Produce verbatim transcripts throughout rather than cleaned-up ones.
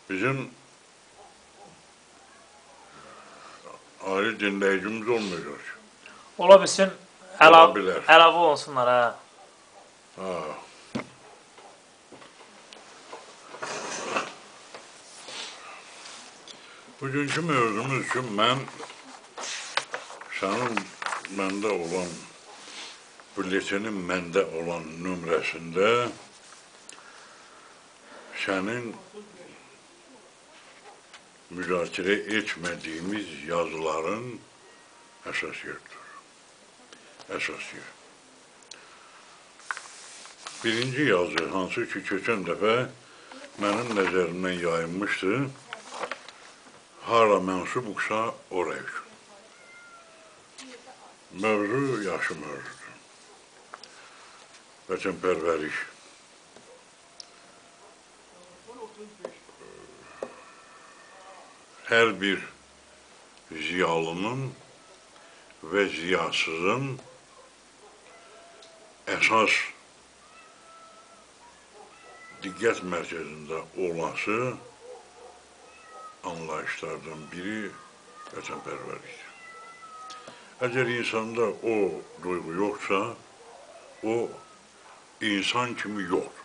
bizim ayrı dinləyicimiz olmayacaq. Ola bilsin, əlavə olsunlar, hə. Ha. Bugünkü mövzumuz üçün mən sənin məndə olan, bülletinin məndə olan nömrəsində sənin müzakirə etmədiyimiz yazıların əsas yerdir. Əsas yer. Birinci yazı, hansı ki, keçən dəfə mənim nəzərimdən yayınmışdı, hara mənsubuksa oraya üçün. Mövzu yaxşı mövzudur. Vətənpərvərlik. Hər bir ziyalının və ziyasızın əsas diqqət mərkəzində olası anlayışlardan biri vətənpərvərlikdir. Əgər insanda o duyğu yoxsa, o insan kimi yoxdur.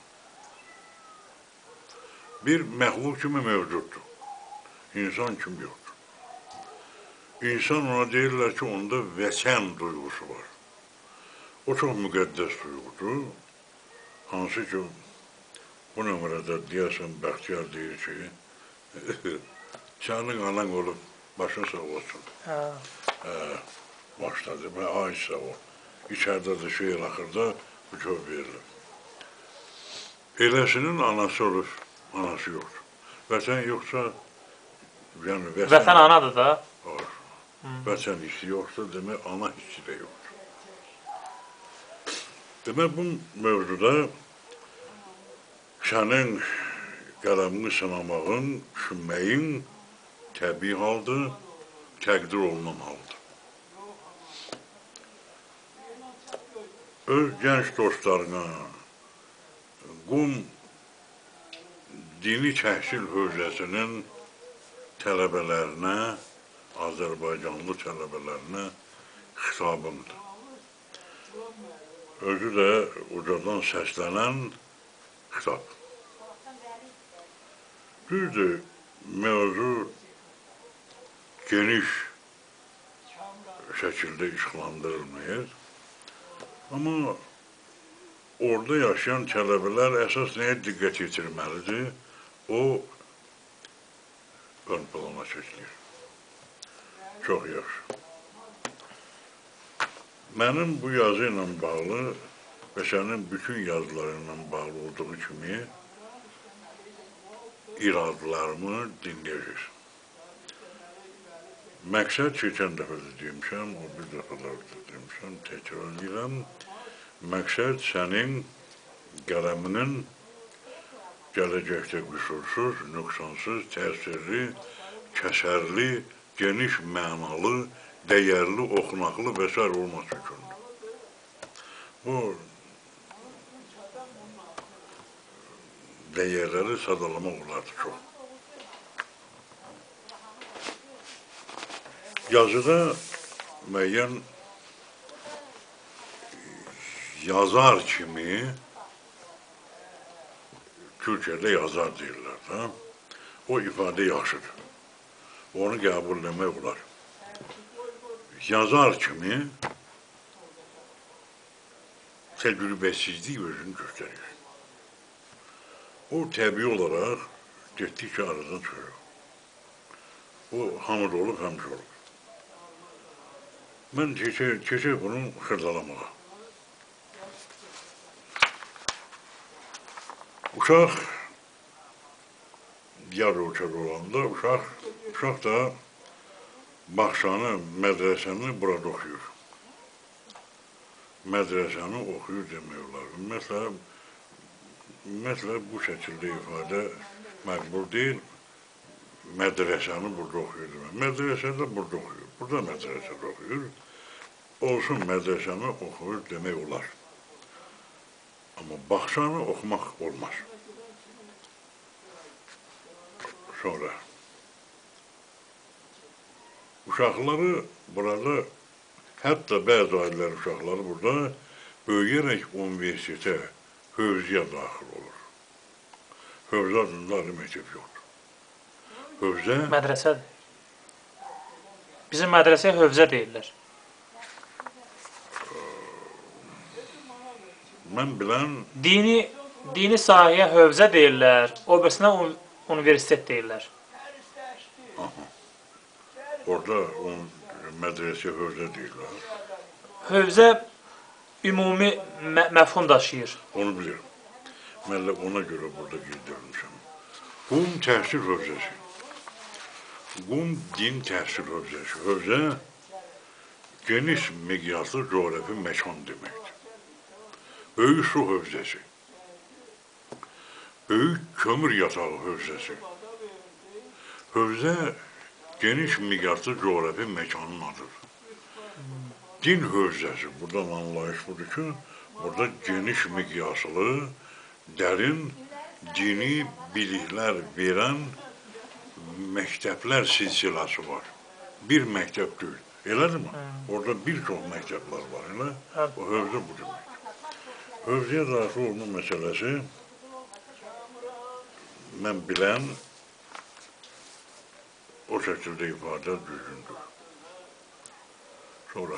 Bir məxluq kimi mövcuddur. İnsan kimi yoxdur. İnsan ona deyirlər ki, onda vətən duyğusu var. O çox müqəddəs duyğudur. Hansı ki, bu nömrədə deyəsən Bəxtiyar deyir ki, sənin anan olub, başın sağ olsun. Başladı, ay sağ ol. İçərdə də şeir axırda bu çox verilir. Eləsinin anası olur, anası yoxdur. Vətən yoxsa, yəni vətən... Vətən anadır da. Vətən hissi yoxsa, demək, ana hissi də yoxdur. Demək, bu mövzuda sənin qələmini sınamağın, düşünməyin təbii haldır, təqdir olunmalıdır. Öz gənc dostlarına, Qum Dini Təhsil Hövzəsinin tələbələrinə, Azərbaycanlı tələbələrinə xitabımdır. Özü də ucadan səslənən xitab. Düzdür, mövzu geniş şəkildə işlandırılmayır. Amma orada yaşayan tələbələr əsas nəyə diqqət yetirməlidir? O, ön plana çəkilir. Çox yaxşı. Mənim bu yazı ilə bağlı və sənin bütün yazılarıyla bağlı olduğu kimi iradlarımı dinləyəcəksən. Məqsəd keçən dəfə də demişəm, o bir dəfələr də demişəm, təkrar edirəm. Məqsəd sənin qələminin gələcəkdə qüsursuz, nöqsansız, təsirli, kəsərli, geniş mənalı, dəyərli, oxunaqlı və s. olması üçündür. Bu dəyərləri sadalamaq olardı çox. Yazıda müəyyən yazar kimi, Türkiyədə yazar deyirlər da, o ifadə yaxşıdır. Onu qəbul etmək olar. Yazar kimi təcrübəsizlik özünü göstərir. O təbii olaraq getdikcə aradan çıxır. O hamıda olub, həmişə olub. Mən keçək bunu xırdalamağa. Uşaq yad ölkədə olanda, uşaq, uşaq da bağçanı, mədrəsəni burada oxuyur. Mədrəsəni oxuyur demək olar. Ümumiyyətlə, ümumiyyətlə bu şəkildə ifadə məqbul deyil. Mədrəsəni burada oxuyur demək. Mədrəsədə burada oxuyur. Burada mədrəsədə oxuyur. Olsun, mədrəsəni oxuyur demək olar. Amma bağçanı oxumaq olmaz. Sonra uşaqları burada, hətta bəzi ailələr uşaqları burada böyüyərək universitetə, hövzəyə daxil olur. Hövzə adında ali məktəb yoxdur. Hövzə... Mədrəsədir. Bizim mədrəsəyə hövzə deyirlər. Mən bilən... Dini, dini sahəyə hövzə deyirlər, o bəsinə universitet deyirlər. Aha. Orada mədrəsəyə hövzə deyirlər. Hövzə ümumi mə məfhum daşıyır. Onu bilirəm. Mən də ona görə burada qeydləmişəm. Qum təhsil hövzəsi. Qum din təhsil hövzəsi. Hövzə geniş miqyaslı coğrafi məkan deməkdir. Böyük su hövzəsi. Böyük kömür yatağı hövzəsi. Hövzə geniş miqyaslı coğrafi məkanın adıdır. Din hövzəsi, buradan anlayış budur ki, burada geniş miqyaslı, dərin dini biliklər verən məktəblər silsiləsi var. Bir məktəb deyil. Elədirmi? Orada bir çox məktəblər var. Elə? O hövzə bu deməkdir. Hövzəyə daxil olma məsələsi mən bilən o şəkildə ifadə düzgündür. Sonra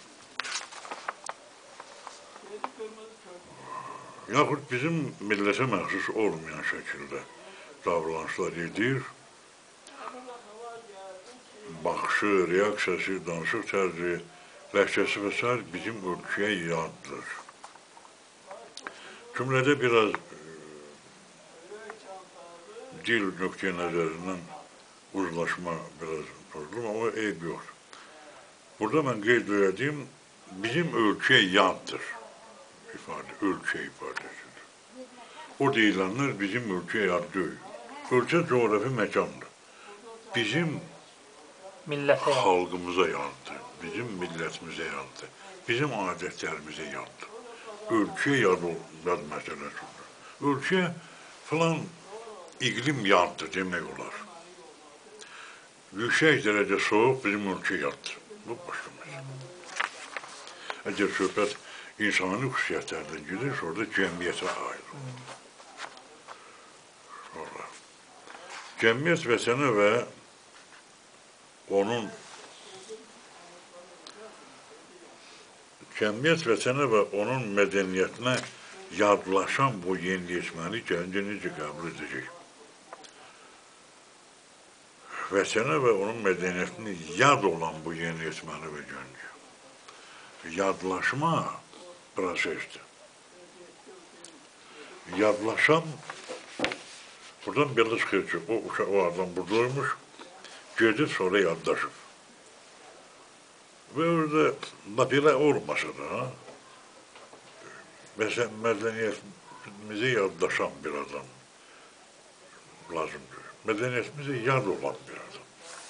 yaxud bizim millətə məxsus olmayan şəkildə davranışlar edir, baxışı, reaksiyası, danışıq tərzi, ləhcəsi və s. bizim ölkəyə yaddır. Cümlədə biraz dil nöqteyi nəzərindən uzlaşma biraz problem, ama eyb yoxdur. Burada mən qeyd edeyim, bizim ölkəyə yaddır ifadə, ölkə ifadəsidir. O deyilənlər bizim ölkəyə yad deyil. Ölkə coğrafi məkandır. Bizim millətə xalqımıza yaddır, bizim millətimizə yaddır, bizim adətlərimizə yaddır. Ölkə yad, yad məsələsidir. Ölkə filan iqlim yaddır demək olar. Yüksək dərəcə soğuq bizim ölkə yaddır. Bu başqa məsələ. Əgər söhbət insani xüsusiyyətlərdən gedir, sonra cəmiyyətə ayrılır. Sonra cəmiyyət vətənə və onun cəmiyyət vətənə və onun mədəniyyətinə yadlaşan bu yeniyetməni gəncə necə qəbul edəcək? Vətənə və onun mədəniyyətini yad olan bu yeniyetməni və gəncə. Yadlaşma prosesdir. Yadlaşan, buradan belə çıxır ki, o, o adam buradaymış, gedib sonra yadlaşıb. Və orada belə olmasa da, məsələn, mədəniyyətimizə yadlaşan bir adam lazımdır. Mədəniyyətimizə yad olan bir adam.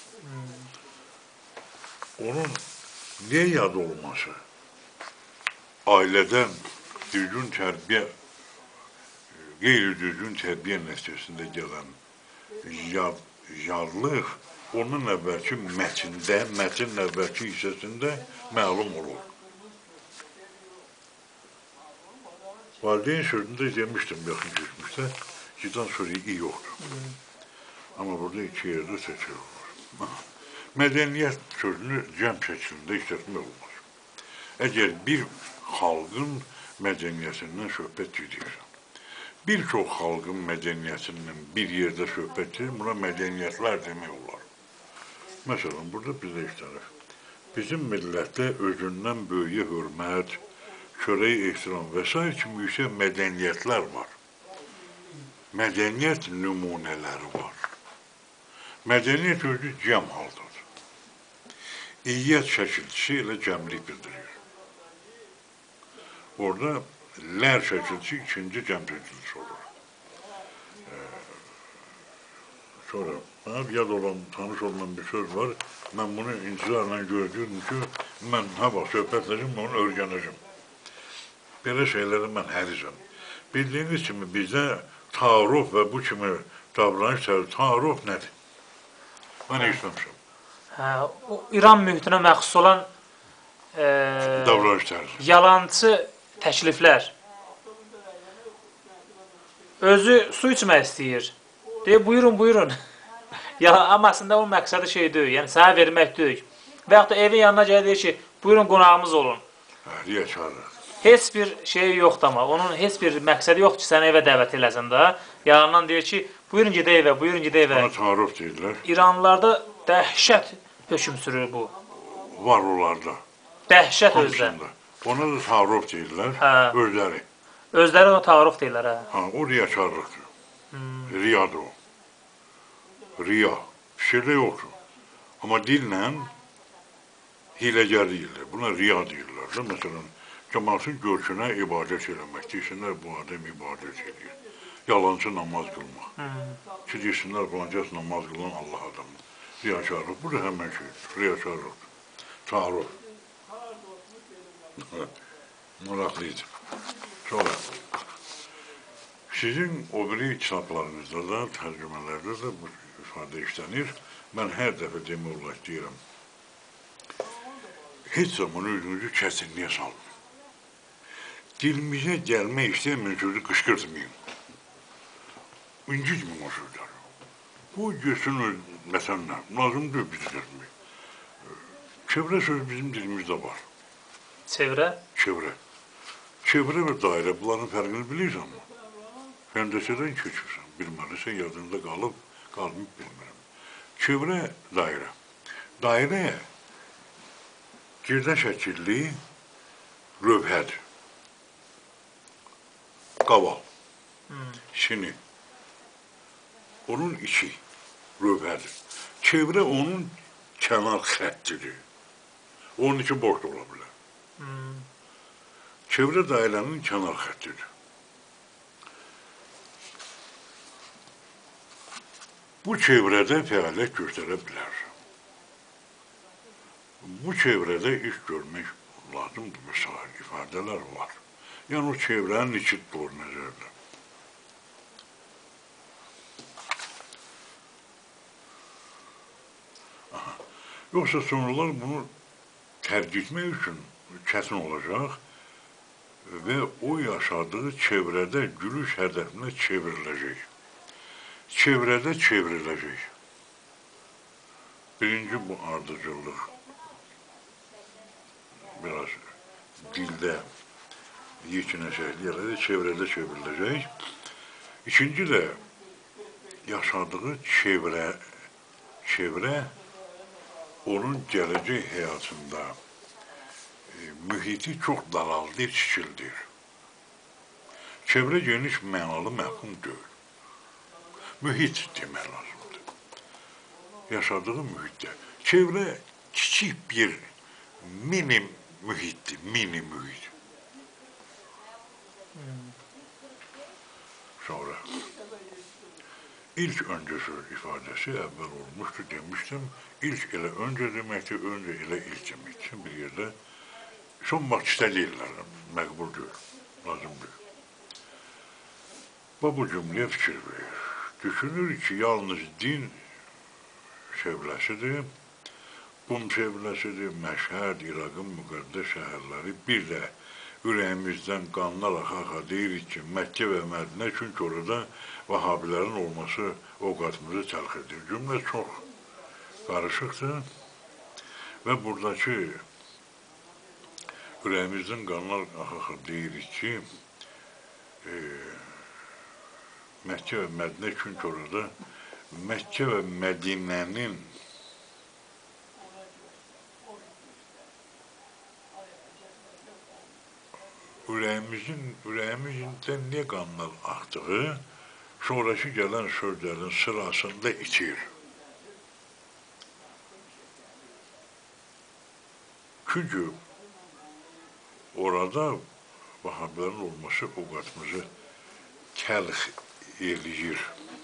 Onun niyə yad olması? Ailədən düzgün tərbiyə, qeyri-düzgün tərbiyə nəticəsində gələn yad, yadlıq onun əvvəlki mətində, mətin əvvəlki hissəsində məlum olur. Valideyn sözündə demişdim yaxın geçmişdə, gidən sözü iyi yoxdur. Amma burada iki yerdə seçilir. Mədəniyyət sözünü cəm şəkildə işlətmək olmaz. Əgər bir xalqın mədəniyyətindən söhbət gedirsə, bir çox xalqın mədəniyyətindən bir yerdə söhbət edir, buna mədəniyyətlər demək olar. Məsələn, burada bizə işlənir. Bizim millətdə özündən böyüyə hörmət, çörək ehtiram və s. kimi yüksək mədəniyyətlər var. Mədəniyyət nümunələri var. Mədəniyyət özü cəm haldadır. İyyət şəkilçisi ilə cəmlik bildirir. Orada lər şəkilçisi ikinci cəm şəkilçisi olur. Ee, sonra bana yad olan, tanış olan bir söz var. Mən bunu intizarla gördüydüm ki, mən ha bax söhbətlərim, onu öyrənəcəm. Belə şeylərə mən hərizəm. Bildiyiniz kimi bizdə tarif və bu kimi davranış tərzi, tarif nədir? Mən işləmişəm. Hə, o İran mühitinə məxsus olan e, Davranış tərzi. yalancı təkliflər. Özü su içmək istəyir. Deyir, buyurun, buyurun. Ya, amma əslində onun məqsədi şey deyil, yəni sənə vermək deyil. Və yaxud da evin yanına gəlir, deyir ki, buyurun, qonağımız olun. Hə, riyakarlıq. Heç bir şey yoxdur amma, onun heç bir məqsədi yoxdur ki, səni evə dəvət eləsin də. Yalandan deyir ki, buyurun gedə evə, buyurun gedə evə. Ona tarif deyirlər. İranlılarda dəhşət hökm sürür bu. Var onlarda. Dəhşət özdə. Ona da tarif deyirlər, Hə. özləri. Özləri ona tarif deyirlər, hə. Ha, o riyakarlıqdır. Hmm. Riyadır o. Riya. Fikirdə yoxdur. Amma dillə hiləgər deyirlər. Buna riya deyirlər. Məsələn, cəmaatın görkünə ibadət eləmək. Deyirsinlər, bu adam ibadət edir. Yalancı namaz qılmaq. Hmm. Ki, deyirsinlər, filancəs namaz qılan Allah adamı. Riyakarlıq. Bu da həmən şeydir. Riyakarlıqdır. Tarif. Maraqlıydı. Sonra, sizin o biri kitablarınızda da, tərcümələrdə də bu ifadə işlənir. Mən hər dəfə demək olaraq deyirəm, heç zaman özünüzü kəsinliyə salmayın. Dilimizə gəlmək istəyəmən sözü qışqırtmayın. İncitməyin o sözləri. Bu görsün öz məsələlər. Lazımdır biz gəlmək. Çevrə söz bizim dilimizdə var. Çevrə? Çevrə. Çevrə və dairə, bunların fərqini bilirsən mi? Həndəsədən keçirsən, bilməlisən, yadında qalıb, qalmayıb bilmirəm. Çevrə, dairə. Dairə girdə şəkilli lövhədir. Qaval, hmm. Sini. Onun içi lövhədir. Çevrə onun kənar xəttidir. Onun içi boş ola bilər. Hmm. Çevrə dairənin kənar xəttidir. Bu çevrədə fəaliyyət göstərə bilər. Bu çevrədə iş görmək lazımdır, müsair ifadələr var. Yəni o çevrənin içi doğru nəzərdə. Aha. Yoxsa sonralar bunu tərk etmək üçün çətin olacaq və o yaşadığı çevrədə gülüş hədəfinə çevriləcək. Çevrədə çevriləcək. Birinci bu ardıcıllıq biraz dildə yekinəşəkli yerlərdə çevrədə çevriləcək. İkinci də yaşadığı çevrə, çevrə onun gələcək həyatında e, mühiti çox dalaldır, çikildir. Çevrə geniş mənalı məfhum deyil. Mühit demək lazımdır. Yaşadığı mühitdə. Çevrə kiçik bir mini mühitdir, mini mühit. Hmm. Sonra ilk öncə söz ifadəsi əvvəl olmuşdu, demişdim. İlk elə öncə deməkdir, öncə elə ilk deməkdir. Bir yerdə son vaxt istədiyirlər, məqbul deyil, lazım deyil. Və bu cümləyə fikir verir. Düşünür ki, yalnız din çevrəsidir, Qum çevrəsidir, Məşhəd, İraqın müqəddəs şəhərləri, bir də ürəyimizdən qanlar axa-axa deyirik ki, Məkkə və Mədinə, çünki orada Vahabilərin olması ovqatımızı təlx edir. Cümlə çox qarışıqdır və buradakı ürəyimizdən qanlar axa-axa deyirik ki, e, Məkkə və Mədinə, çünki orada Məkkə və Mədinənin ürəyimizin, ürəyimizdən niyə qanlar axdığı sonraki gələn sözlərin sırasında itir. Çünki orada Vahabilərin olması ovqatımızı təlx eləyir.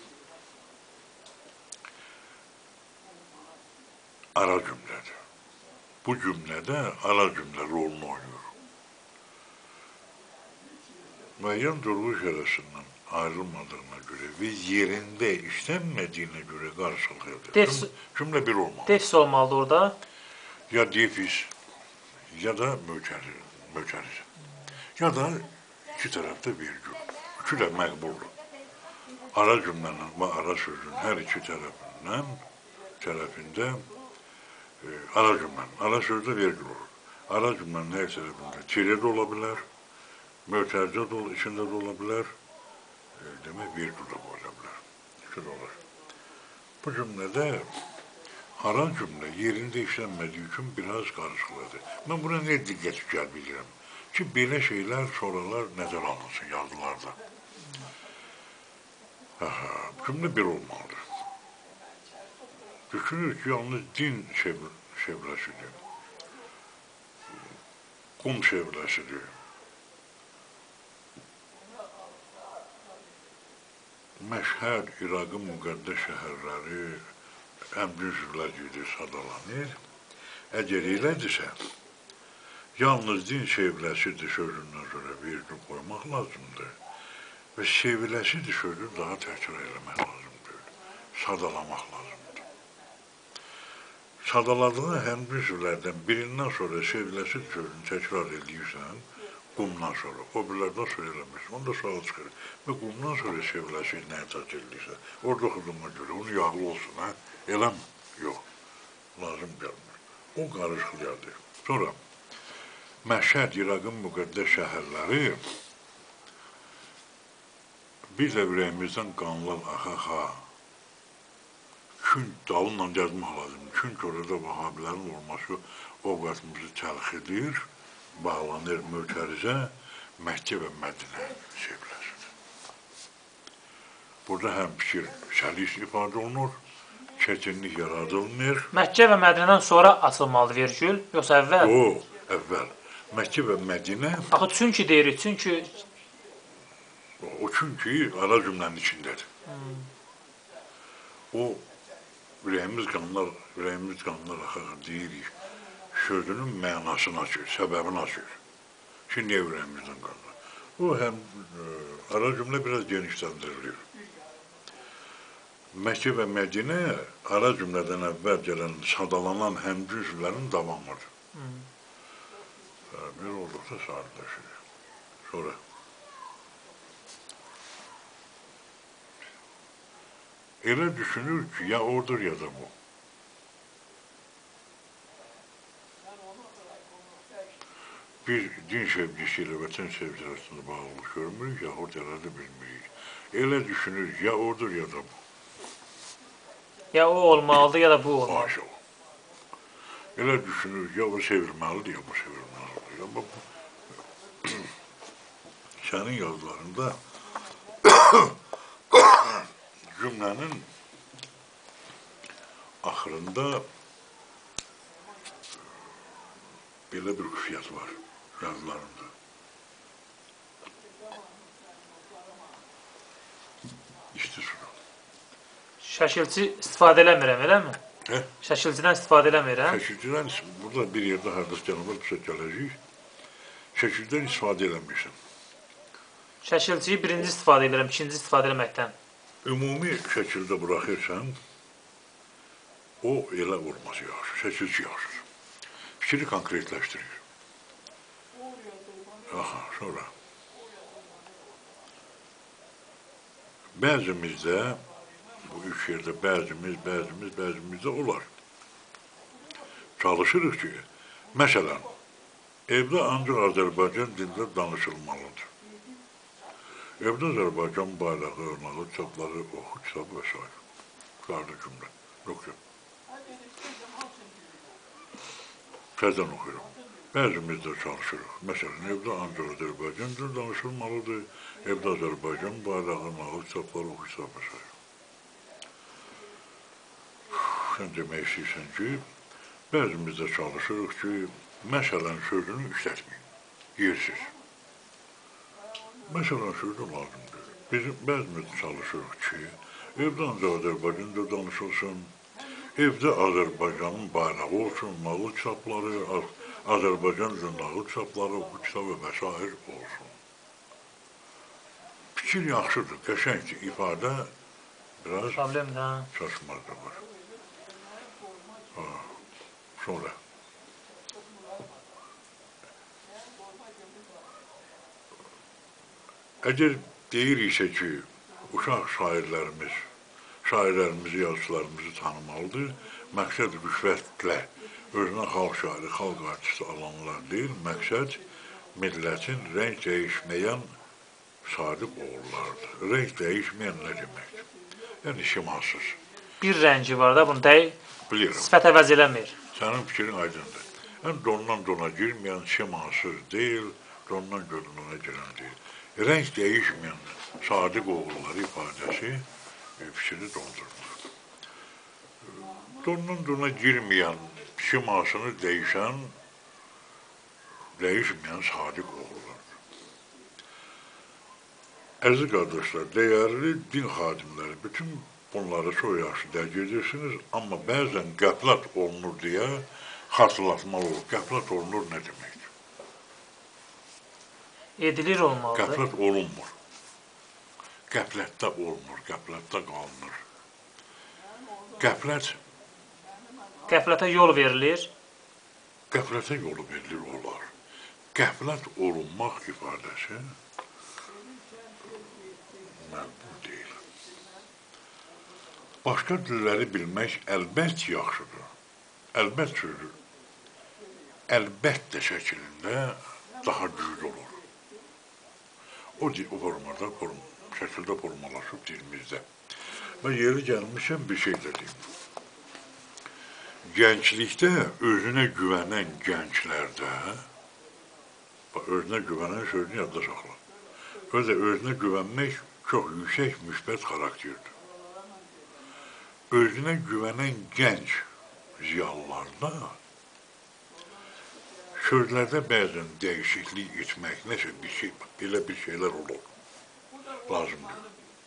Ara cümlədir. Bu cümlədə ara cümlə rolunu oynayır. müəyyən durğu şərəsindən ayrılmadığına görə və yerində işlənmədiyinə görə qarşılıq edir. Defis, cümlə bir olmalı. Defis olmalıdır orada. Ya defis, ya da mökəriz. Ya da iki tərəfdə virgül. Üçü də məqbuldur. Ara cümlənin və ara sözün hər iki tərəfindən, tərəfində e, ara cümlənin, ara sözdə virgül olur. Ara cümlənin hər tərəfində tire də ola bilər, mökərizə də içində də ola bilər, e, demək virgül də ola bilər. İki də olur. Bu cümlədə ara cümlə yerində işlənmədiyi üçün biraz qarışıqlıdır. Mən buna nə diqqət gəlbilirəm ki, belə şeylər sonralar nəzər alınsın yazılarda. Aha, cümlə bir olmalıdır. Düşünür ki, yalnız din şevrəsidir, qum şevrəsidir, Məşhəd, İraqın müqəddəs şəhərləri əmrin sürüləcidir, sadalanır. Əgər elədirsə, yalnız din şevrəsidir sözündən sonra virgül qoymaq lazımdır və şevrəsidir sözü daha təkrar eləmək lazımdır, sadalamaq lazımdır. Sadaladığı həmrin sürülərdən birindən sonra şevrəsidir sözünü təkrar edirsən, qumdan sonra, o birlərdən sonra eləmişsin, onda sual çıxır. Və qumdan sonra şevləşir nəyə tək edirsə, orada oxuduğuma görə, onun yağlı olsun, hə? Eləm? Yox, lazım gəlmir. O qarışıqlıqdır. Sonra, Məşhəd, İraqın müqəddəs şəhərləri biz də ürəyimizdən qanlar axa-axa, çünki dalınla gəzmək lazımdır. Çünki orada vahabilərin olması o qatımızı təlx edir, bağlanır mökərizə, Məkkə və Mədinə şevrəsidir. Burada həm fikir səlis ifadə olunur, çətinlik yaradılmır. Məkkə və Mədinədən sonra açılmalıdır virgül, yoxsa əvvəl? Yox, əvvəl. Məkkə və Mədinə... Axı, çünki deyirik, çünki... O çünki ara cümlənin içindədir. Hmm. O, ürəyimiz qanlar, ürəyimiz qanlar axı deyirik. Sözünün mənasını açır, səbəbini açır. Ki, niyə ürəyimizdən qalır? O, həm e, ara cümlə biraz genişləndirilir. Məkkə və Mədinə ara cümlədən əvvəl gələn, sadalanan həmcüzlərin davamıdır. Hmm. Bir olduqda sarılaşır. Sonra elə düşünür ki, ya odur, ya da bu. Biz din sevgisi ilə vətən sevgisi arasında bağlılıq görmürük, yaxud yarada bilmirik. Elə düşünürük, ya odur, ya da bu. Ya o olmalıdır, ya da bu olmalıdır. Haşa o. Elə düşünürük, ya o sevilməlidir, ya bu sevilməlidir. Amma bu, sənin yazılarında cümlənin axırında belə bir xüsusiyyət var yazılarında. İşte şunu. Şəkilçi istifadə eləmirəm, eləmi? Hə? Şəkilçidən istifadə eləmirəm. Şəkilçidən, burada bir yerdə hərdə cənablar bir söz gələcək. Şəkildən istifadə eləmişəm. Şəkilçiyi birinci istifadə edirəm, ikinci istifadə eləməkdən. Ümumi şəkildə buraxırsan, o elə olması yaxşı, şəkilçi yaxşıdır. Fikri konkretləşdirir. Aha, sonra. Bəzimizdə, bu üç yerdə bəzimiz, bəzimiz, bəzimizdə olar. Çalışırıq ki, məsələn, evdə ancaq Azərbaycan dilində danışılmalıdır. Evdə Azərbaycan bayrağı, örnağı, kitabları, oxu, kitabı və s. Qardı cümlə. Yox, yox. Təzdən oxuyuram. Bəzimiz də çalışırıq. Məsələn, evdə ancaq Azərbaycan dilində danışılmalıdır. Evdə Azərbaycan bayrağı, örnağı, kitabları, oxu, kitabı və s. Sən demək istəyirsən ki, bəzimiz də çalışırıq ki, məsələn, sözünü işlətməyin, yersiz. Məsələn, sözü lazımdır. Bizim bəzimiz də çalışırıq ki, evdə ancaq Azərbaycanda danışılsın, evdə Azərbaycanın bayrağı olsun, nağıl kitabları, Azərbaycan nağıl kitabları, oxu kitabı və s. olsun. fikir yaxşıdır, qəşəngdir, ifadə biraz Problem də. çaşmaz da var. Ha, sonra. Əgər deyir isə ki, uşaq şairlərimiz, şairlərimizi, yazıçılarımızı tanımalıdır, məqsəd rüşvətlə özünə xalq şairi, xalq artisti alanlar deyil, məqsəd millətin rəng dəyişməyən sadiq oğullardır. Rəng dəyişməyən nə deməkdir? Yəni, şimalsız. Bir rəngi var da, bunu dəy, sifət əvəz eləmir. Sənin fikrin aydındır. Yəni, dondan dona girməyən, şimalsız deyil, dondan dona girən deyil. Rəng dəyişməyən sadiq oğulları ifadəsi fikri doldurmur. Dondan dona girməyən, şimasını dəyişən, dəyişməyən sadiq oğullardır. Əziz qardaşlar, dəyərli din xadimləri, bütün bunları çox yaxşı dərk edirsiniz, amma bəzən qəflət olunur deyə xatırlatmalı olur. Qəflət olunur nə deməkdir? Edilir olmalıdır. Qəflət olunmur. Qəflətdə olmur, qəflətdə qalınır. Qəflət... Qəflətə yol verilir. Qəflətə yolu verilir olar. Qəflət olunmaq ifadəsi məqbul deyil. Başqa dilləri bilmək əlbət yaxşıdır. Əlbət sözü, əlbəttə şəklində daha güclü olur. O formada, şəkildə formalaşıb dilimizdə. Və yeri gəlmişəm bir şey də deyim. Gənclikdə özünə güvənən gənclərdə, özünə güvənən sözünü yadda saxla. Özə özünə güvənmək çox yüksək müsbət xarakterdir. Özünə güvənən gənc ziyalılarda sözlərdə bəzən dəyişiklik etmək, nəsə bir şey, belə bir şeylər olur. Lazımdır.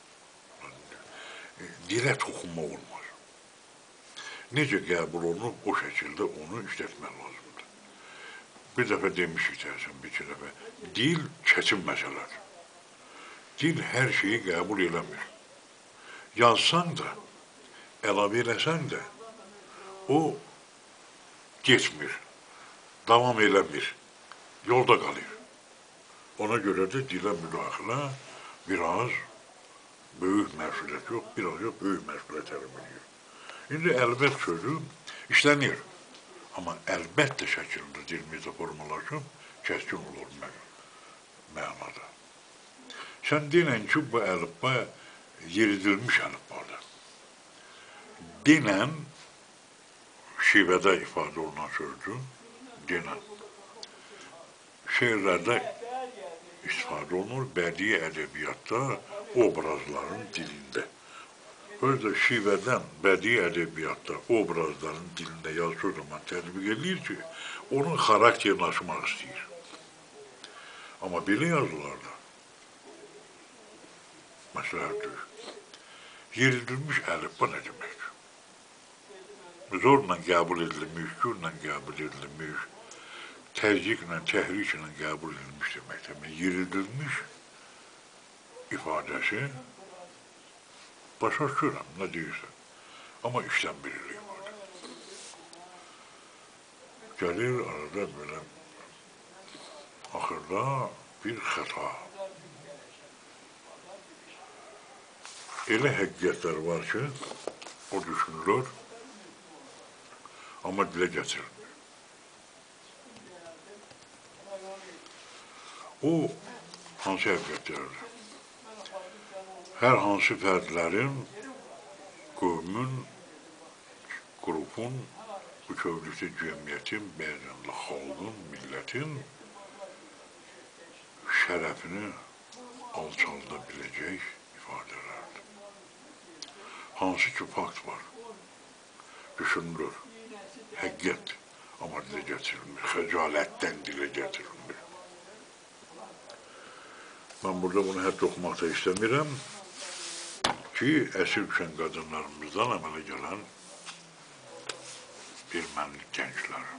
Dilə toxunma olmaz. Necə qəbul olunub, o şəkildə onu işlətmək lazımdır. Bir dəfə demişik tərsən, bir iki dəfə. Dil keçin məsələdir. Dil hər şeyi qəbul eləmir. Yazsan da, əlavə eləsən də, o geçmir, davam eləmir, yolda qalır. Ona görə də dilə müdaxilə biraz böyük məsuliyyət yox, biraz yox, böyük məsuliyyət tələb edir. İndi əlbət sözü işlənir, amma əlbəttə şəkildə dilimizdə formalaşıb, kəskin olur mənada. Sən denən ki, bu əlifba yeridilmiş əlifbadır. Denən, şivədə ifadə olunan sözdür, denən. Şeirlərdə istifadə olunur, bədii ədəbiyyatda obrazların dilində. Özdə şivədən bədii ədəbiyyatda obrazların dilində yazdığı zaman tətbiq edir ki, onun xarakterini aşmaq istəyir. Amma belə yazılarda məsləhətdir. Yeridilmiş əlifba nə deməkdir? Zorla qəbul edilmiş, gürlə qəbul edilmiş, təzyiqlə, təhriklə qəbul edilmiş deməkdir. Yeridilmiş ifadəsi başa düşürəm, nə deyirsən, amma işlən bilir ifadə. Gəlir arada belə, axırda bir xəta. Elə həqiqətlər var ki, o düşünülür, amma dilə gətirilmir. O, hansı həqiqətlərdir? Hər hansı fərdlərin, qövmün, qrupun, bütövlükdə cəmiyyətin, bəzən də xalqın, millətin şərəfini alçalda biləcək ifadələrdir. Hansı ki, fakt var, düşünülür, həqiqət, amma dilə gətirilmir, xəcalətdən dilə gətirilmir. Mən burada bunu hətta oxumaq da istəmirəm ki, əsir düşən qadınlarımızdan əmələ gələn erməni gənclər.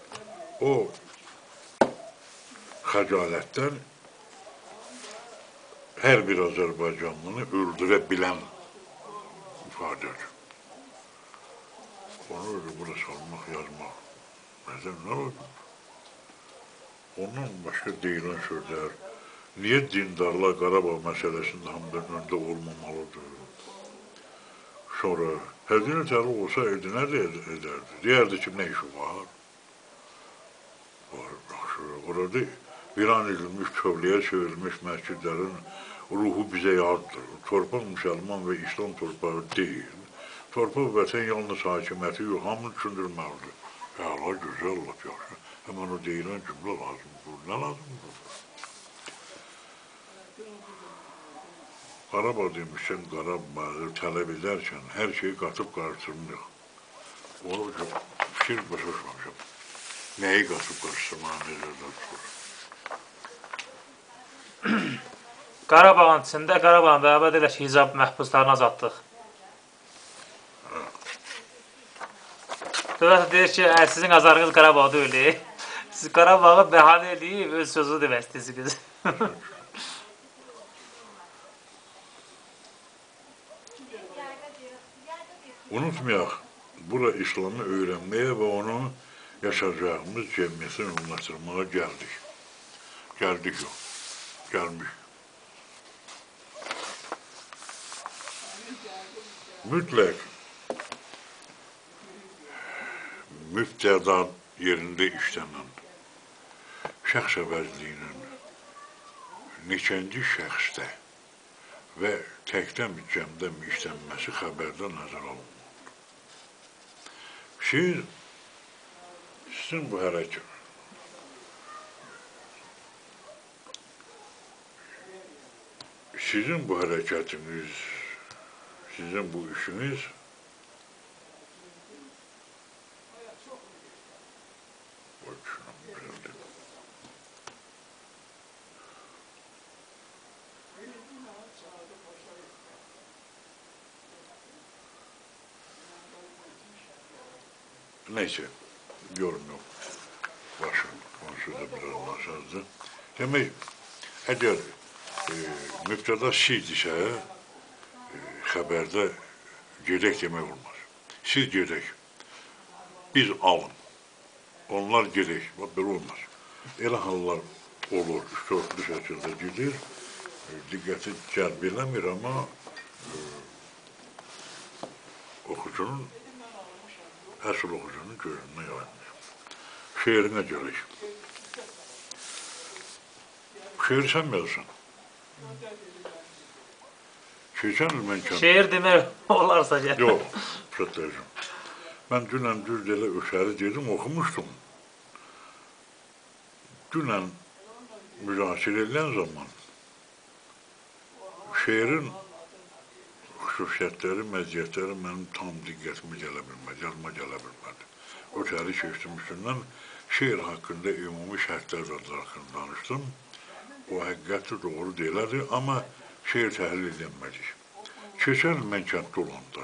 O xəcalətdən hər bir Azərbaycanlını öldürə bilən ifadədir. Onu öyle bura salmaq, yazmaq. Nəzəm, nə olacaq? Ondan başqa deyilən sözlər, niyə dindarlar Qarabağ məsələsində hamıdan öndə olmamalıdır? Sonra, Həzrət Əli olsaydı, nə edərdi? Deyərdi ki, nə işi var? Var, yaxşı, orada viran edilmiş, tövləyə çevrilmiş məscidlərin ruhu bizə yaddır. Torpaq müsəlman və İslam torpağı deyil. Torpaq vətən yalnız hakimiyyəti yox, hamını düşündürməlidir. Əla, gözəl, lap yaxşı. Həmən o deyilən cümlə lazımdır. Nə lazımdır? Qarabağ demişkən, Qarabağı tələb edərkən hər şeyi qatıb qarışdırmıyıq. Onu fikir başlaşmamışam. Nəyi qatıb qarışdırmağa necədən tutulur? Qarabağın içində, Qarabağın bərabər elə ki, hicab məhbuslarını azaltdıq. Dövlət deyir ki, sizin azarınız Qarabağda öyle. Siz Qarabağı bəhanə edib, öz sözü demək istəyirsiniz. Unutmayaq, bura İslamı öyrənməyə və onu yaşayacağımız cəmiyyətin ümumlaşdırmağa gəldik. Gəldik yox, gəlmiş. Mütləq müftədan yerində işlənən şəxs əvəzliyinin neçənci şəxsdə və təkdən bir cəmdə işlənməsi xəbərdə nəzər alınmalıdır. Siz, sizin bu hərəkət, sizin bu hərəkətiniz, sizin bu işiniz neyse, yorum yok. Başım konuşuda biraz başardı. Demek, eğer e, müpteda siz ise e, haberde gedek demek olmaz. Siz gedek, biz alın. Onlar gedek, bak böyle olmaz. Elə hallar olur, üç-dörtlü şəkildə gedir. E, diqqəti cəlb eləmir, amma e, oxucunun əsl oxucunun gözünə yayılmış. Şeirinə gəlir. Şeir sən yazsan. Keçən il mən kənd... Şeir demək olarsa gəl. Yox, çatlayacağım. Mən dünən düz elə öşəri dedim, oxumuşdum. Dünən müzakirə edilən zaman şeirin xüsusiyyətləri, məziyyətləri mənim tam diqqətimə gələ bilmədi, yazma gələ bilmədi. O təri keçdim üstündən şeir haqqında ümumi şərtlər haqqında danışdım. O həqiqətli doğru deyilədir, amma şeir təhlil edilmədik. Keçən mən kənddə olanda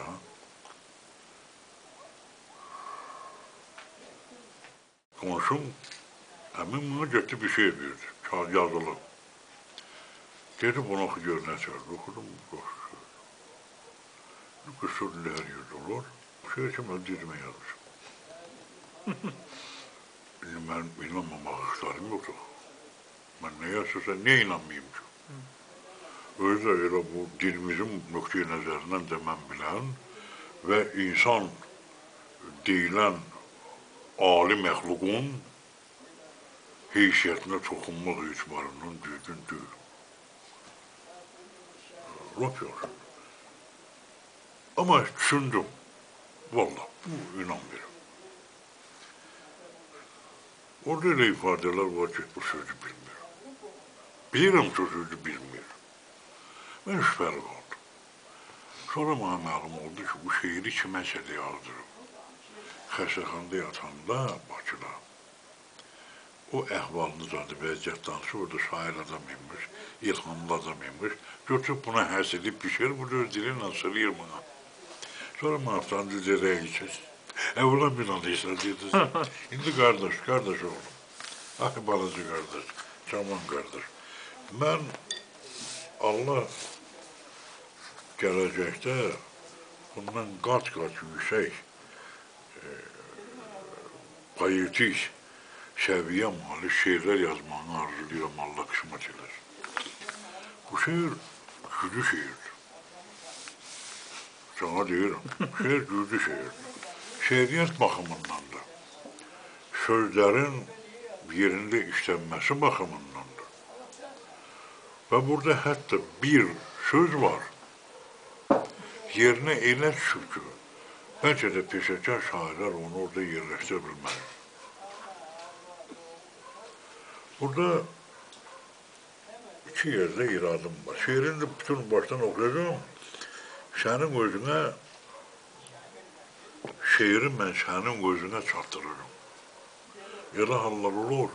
qonşum həmin buna getdi bir şey verdi, kağıt yazılı. Dedi, bunu oxu gör, nə çərdi, oxudum, qoşu. Qüsur hər yerdə olur. Şeir ki, mən dizmə yazmışım. Mən inanmamaq ixtarım yoxdur. Mən nə yazırsa, niyə inanmayayım ki? Özdə elə bu dilimizin nöqtəyi nəzərindən də mən bilən və insan deyilən ali məxluqun heysiyyətinə toxunmaq etibarından düzgün deyil. Lap yaxşı. Amma düşündüm, valla, bu inan verim. Orada elə ifadələr var ki, bu sözü bilmiyorum. Bilirəm ki, o sözü bilmiyorum. Mən şübhəli qaldım. Sonra mənə məlum oldu ki, bu şeiri kiməsə də yazdırıb. Xəstəxanda yatanda, Bakıda, o əhvalını zadı, vəziyyətdansı orada şair adam imiş, ilhamlı adam imiş, götürüb buna həs edib pişir, bu da öz dilinlə sırıyır bana. Sonra mənaftan dildirəyə geçir. Əvvəla bir adıysan dediniz. İndi qardaş, qardaş oğlum. Ay, balacı qardaş, caman qardaş. Mən Allah gələcəkdə bundan qat-qat yüksək e, poetik səviyyə malı şeirlər yazmağını arzulayıram, Allah qismət edir. Bu şeir güclü şeirdir. Sana deyirəm, şeir güclü şeirdir. Şeiriyyət baxımından da, sözlərin yerində işlənməsi baxımındandır. Və burada hətta bir söz var, yerinə elə düşüb ki, bəlkə də peşəkar şairlər onu orada yerləşdirə bilməli. Burada iki yerdə iradım var. Şeirini də bütün başdan oxuyacağım. Sənin özünə, şeiri mən sənin özünə çatdırırım. Elə hallar olur,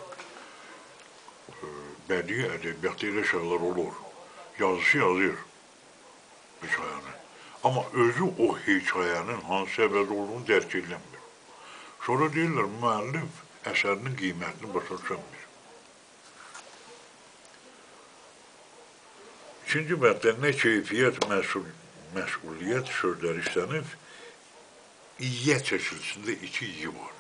bədii ədəbiyyatda elə şeylər olur. Yazısı yazır hekayəni. Amma özü o hekayənin hansı səbəbi olduğunu dərk edilmir. Sonra deyirlər, müəllif əsərinin qiymətini başa düşənmir. İkinci bənddə nə keyfiyyət, məsul, məsuliyyət sözləri işlənib, iyyə çəkilişində iki iyi var.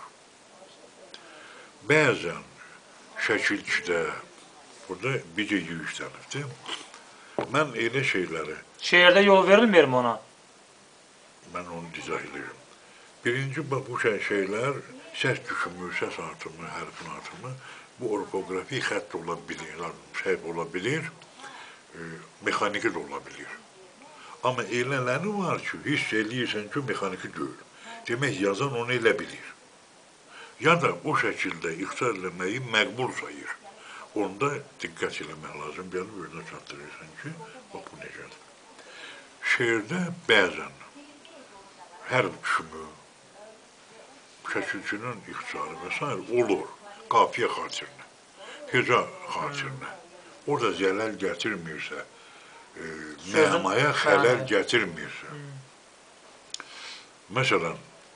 Bəzən şəkilçidə, burada bircə iyi işlənibdir. Mən elə şeyləri... Şeirdə yol verilmir mi ona? Mən onu izah edirəm. Birinci, bu şeylər, səs düşümü, səs artımı, hərfin artımı, bu orfoqrafi xətt ola bilir, səhv ola bilir, e, mexaniki də ola bilir. Amma elələri var ki, hiss eləyirsən ki, mexaniki deyil. Demək, yazan onu elə bilir. Ya da o şəkildə ixtisar eləməyi məqbul sayır. Onda diqqət eləmək lazım, gəlib özünə çatdırırsan ki, bax, bu necədir. Şeirdə bəzən hərf düşümü, şəkilçinin ixtisarı və s. olur, qafiyə xatirinə, heca xatirinə. Orada zələl gətirmirsə, e, mənaya xələl gətirmirsə. Məsələn,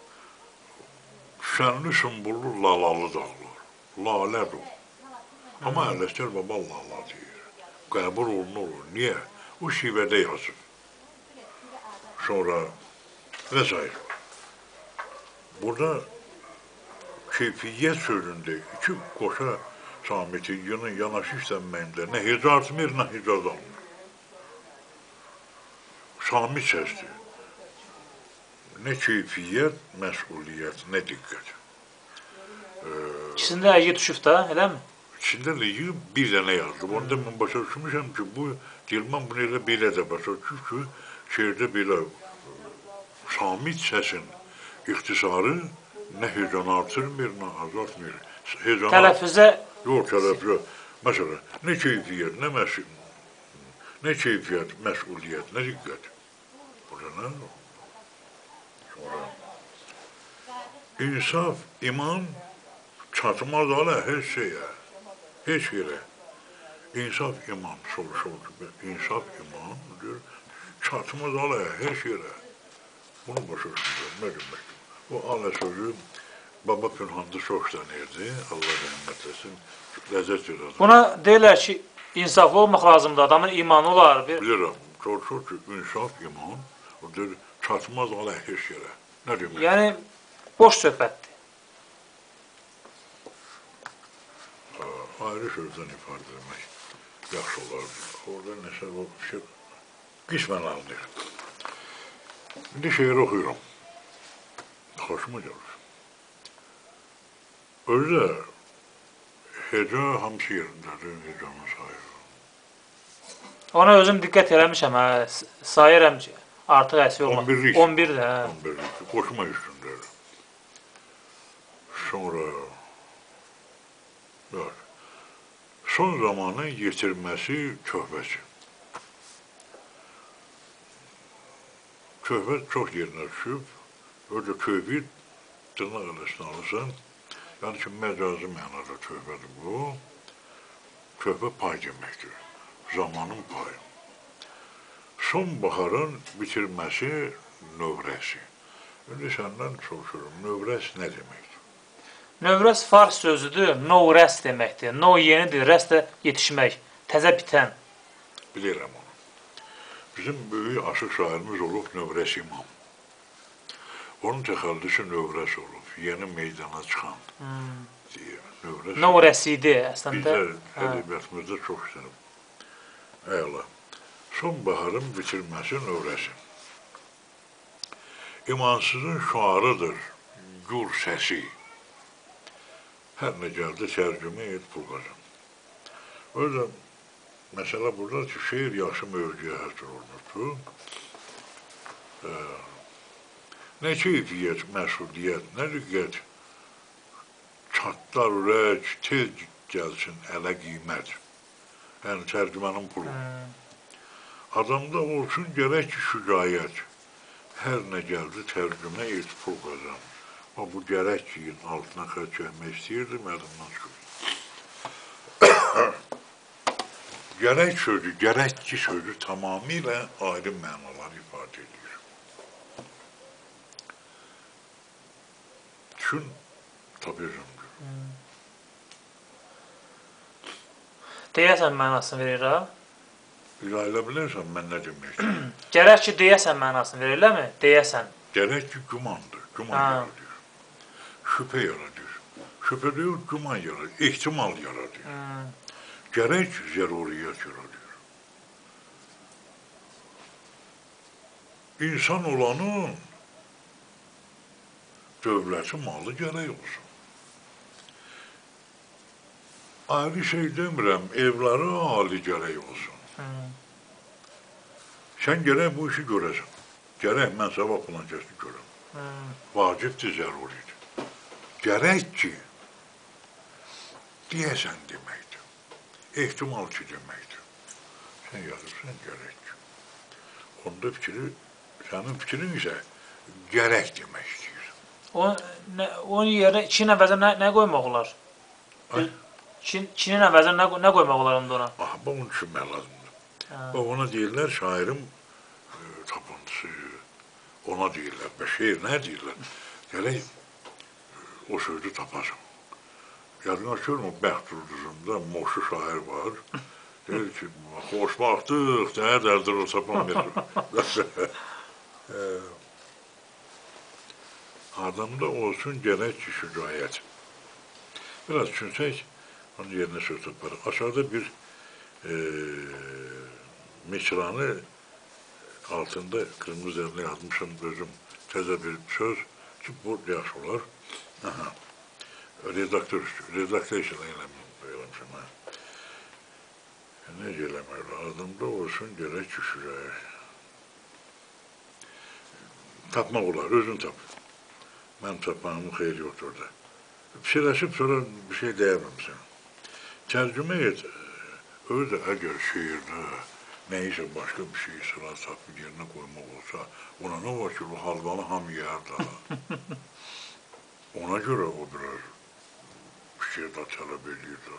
şənli sümbullu lalalı dağlar, lalədir o. Amma Ələsgər baba lala deyir, qəbul olunur, niyə? O şivədə yazır. Sonra və s. Burada keyfiyyət sözündə iki qoşa Samiti yının yanaşı işlənməyində nə heca artmır, nə heca azalmır. Samit səsdir. Nə keyfiyyət, məsuliyyət, nə diqqət. İkisində əyi düşüb da, elə mi? İçində də yığıb bir dənə yazdım. Onda mən başa düşmüşəm ki, bu Dilman bunu elə belə də başa düşür ki, şeirdə belə Samit səsin ixtisarı nə hecanı artırmır, nə azaltmır. Tələfüzə... Yox, tələfüzə. Məsələn, nə keyfiyyət, nə məsul, nə keyfiyyət, məsuliyyət, nə diqqət. Burada nə? Sonra insaf, iman çatmaz ala hər şeyə, heç yerə. İnsaf, iman, soru-soru, insaf, iman, çatmaz ala hər yerə. Bunu başa düşürəm, nə deməkdir? O ala sözü Baba Pünhan'da çox işlənirdi, Allah rəhmət etsin, ləzzət verir. Buna deyirlər ki, insaflı olmaq lazımdır, adamın imanı olar. Bir... Bilirəm, çox-çox ki, insaf, iman, o deyir, çatmaz ala heç yerə. Nə demək? Yəni, boş söhbətdir. Ayrı sözdən ifadə etmək yaxşı olardı. Orada nəsə o şey, qismən alınır. İndi şeir oxuyuram. Xoşuma gəlir. Özü də heca hamısı yerindədir, hecanı sayır. Ona özüm diqqət eləmişəm, hə, sayıram ki, artıq əsi olmaq. on birlik. on birdir, hə. on birlik, qoşma üstündədir. Sonra, bak, son zamanın yetirməsi köhbəsi. Köhbət çox yerinə düşüb, öyle köhbət dırnaq arasına alırsan, yəni ki, məcazi mənada köhbədir bu. Köhbə pay deməkdir, zamanın payı. Sonbaharın bitirməsi növrəsi. Öyle səndən soruşurum, növrəs nə deməkdir? Növrəs fars sözüdür, novrəs deməkdir. No yenidir, rəs də yetişmək, təzə bitən. Bilirəm onu. Bizim böyük aşıq şairimiz olub Növrəs İmam. Onun təxəllüsü Növrəs olub, yeni meydana çıxan Hmm. deyə. Növrəs. Növrəsi idi əslində. Bizdə ədəbiyyatımızda çox istənib. Əla. Sonbaharın bitirməsi Növrəsin. İmansızın şuarıdır, gür səsi. Hər nə gəldi tərcümə et, pul qazan. O yüzden məsələ burada ki, şeir yaxşı mövzuya həsr olunur. Ee, nə keyfiyyət, məsuliyyət, nə diqqət, çatlar ürək, tez gəlsin ələ qiymət. Yəni tərcümənin pulu. Hmm. Adamda olsun gərək ki, şücayət. Hər nə gəldi tərcümə et, pul qazan. Ama bu gərək ki, altına xərc çəkmək istəyirdim, əlimdən çıxır. Gərək sözü, gərək ki sözü tamamilə ayrı mənalar ifadə edir. Düşün, tabizmdir. Hmm. Deyəsən mənasını verir, ha? İzah elə bilirsən, mən nə deməkdir? Gərək ki, deyəsən mənasını verirlər mi? Deyəsən. Gərək ki, gümandır, güman Ha. yaradır. Şübhə yaradır. Şübhə deyil, güman yaradır, ehtimal yaradır. Hmm. Gərək ki, zəruriyyət yaradır. İnsan olanın dövləti malı gərək olsun. Ayrı şey demirəm, evləri ali gərək olsun. Hmm. Sən gərək bu işi görəsən. Gərək mən sabah falan kəsini görəm. Hmm. Vacibdir, zəruridir. Gərək ki, deyəsən deməkdir. Ehtimal ki deməkdir. Sən yazırsan, gərək ki. Onda fikri, sənin fikrin isə gərək demək istəyir. Onun yerə Çin əvəzə nə, nə qoymaq olar? Ay? Çin, Çinin əvəzə nə, nə qoymaq olar onda ona? Ah, bu onu düşünmək lazımdır. Ha. Və ona deyirlər, şairin e, tapıntısı, ona deyirlər, və şeir nə deyirlər? Gərək e, o sözü tapasan. Yadına görmü, Bəxt Ulduzunda Moşu şair var. Deyir ki, xoşbaxtıq, nə dərdir o sapan verir. Adamda olsun gərək ki, şücayət. Biraz düşünsək, onun yerinə söz taparıq. Aşağıda bir e, misranı altında qırmızı əlini yazmışım özüm təzə bir söz ki, bu yaxşı olar. Aha. Redaktör, redaktör eləmişim, hə. Necə eləmək adımda olsun, gərək ki, şücayət. Tapmaq olar, özün tap. Mən tapmağımın xeyri yoxdur orada. Fikirləşib sonra bir şey deyəməmsən. Tərcümə et, özü əgər şeirdə neysə başqa bir şey sıra tapıb yerinə qoymaq olsa, ona nə var ki, bu halvanı ham yər daha. Ona görə o biraz fikir də tələb edir də.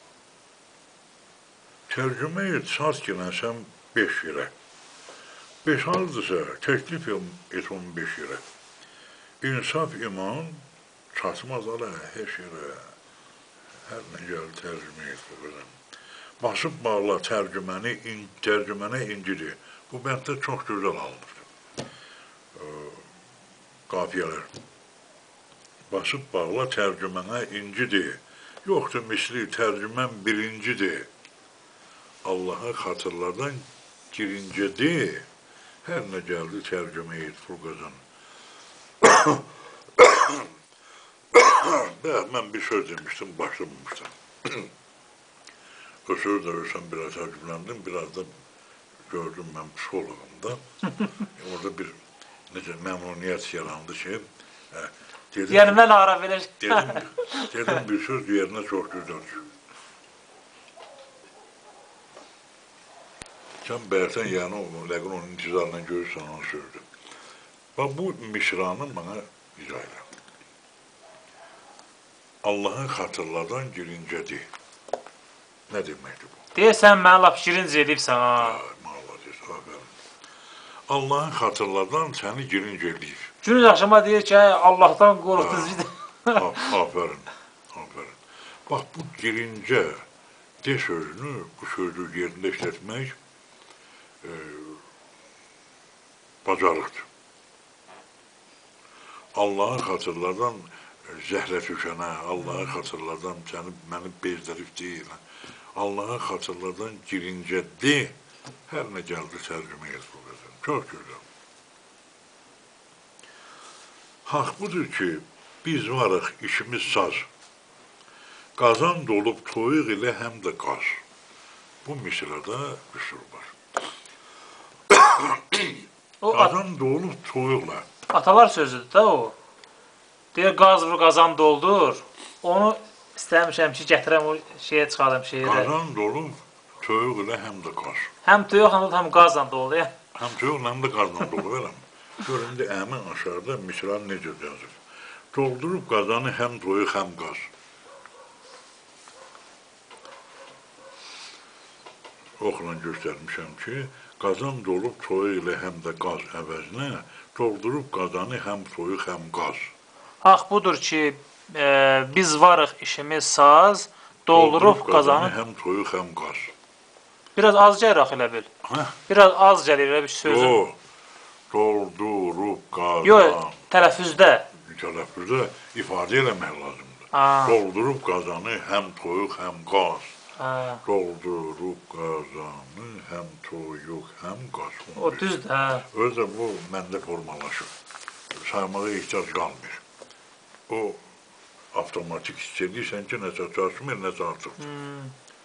Tərcümə et, saz gələnsən beş yerə. Beş aldırsa, təklif et on beş yerə. İnsaf iman çatmaz alə hər yerə. Hər nə gəl tərcümə et bu qədər. Basıb bağla tərcüməni, in, tərcümənə incidir. Bu bənddə çox gözəl alınır. Qafiyələr. Basıb bağla tərcümənə incidir. Yoxdur misli tərcümən birincidir. Allah'a xatırladan girincədir. Hər nə gəldi tərcümə et, pul qazan. Mən bir söz demiştim, başlamamışdım. O söz də ölsəm biraz tərcümləndim, biraz da gördüm mən psixologumda. Orada bir necə məmnuniyyət yarandı ki, dedim, yəni mən ara verir. dedim, dedim bir söz yerinə çox güzel. Sen bəyərsən, yəni o, ləqin onun intizarla görürsən onu sözdür. Bax, bu misranı bana izah elə. Allah'ı xatırladan girincədir. Nə deməkdir bu? Deyəsən, mən lap şirinc edibsən, ha. Malades, aferin. Allah'ı xatırladan səni girinc edib. Günün axşama deyir ki, Allahdan qorxdunuz. Aferin, aferin. Bax, bu girincə de sözünü, bu sözü yerində işlətmək, e, bacarıqdır. Allah'ı xatırladan zəhrə düşənə, Allah'ı xatırladan səni, məni bezdərib deyil. Allah'ı xatırladan girincə de, hər nə gəldi tərcümə et bu qədər. Çox gözəl. Haq budur ki, biz varıq, işimiz saz. Qazan dolub toyuq ilə həm də qaz. Bu misrada qüsur var. Qazan dolub toyuqla. Atalar sözüdür da o. Deyir, qaz vur, qazan doldur. Onu istəmişəm ki, gətirəm o şeyə çıxalım, şeydə. Qazan dolub toyuq ilə həm də qaz. Həm toyuq, həm qazla doldu, ya. Həm toyuq, həm də qazla dolub, verəm. Gör, indi əmin aşağıda misra necə yazır. Doldurub qazanı həm toyuq, həm qaz. Oxla göstərmişəm ki, qazan dolub toyuq ilə həm də qaz əvəzinə, doldurub qazanı həm toyuq, həm qaz. Haq budur ki, e, biz varıq, işimiz saz, doldurub qazanı həm toyuq, həm qaz. Biraz az gəlir axı elə bil. Hə? Biraz az gəlir elə bir sözün. Yox, doldurub qazan. Yox, tələffüzdə. Tələffüzdə ifadə eləmək lazımdır. Aa. Doldurub qazanı həm toyuq, həm qaz. Hə. Doldurub qazanı həm toyuq, həm qaz. O düzdür, hə. Özdə bu məndə formalaşır. Saymağa ehtiyac qalmır. O, avtomatik hiss edirsən ki, nəsə çalışmır, nəsə artıqdır. Hmm.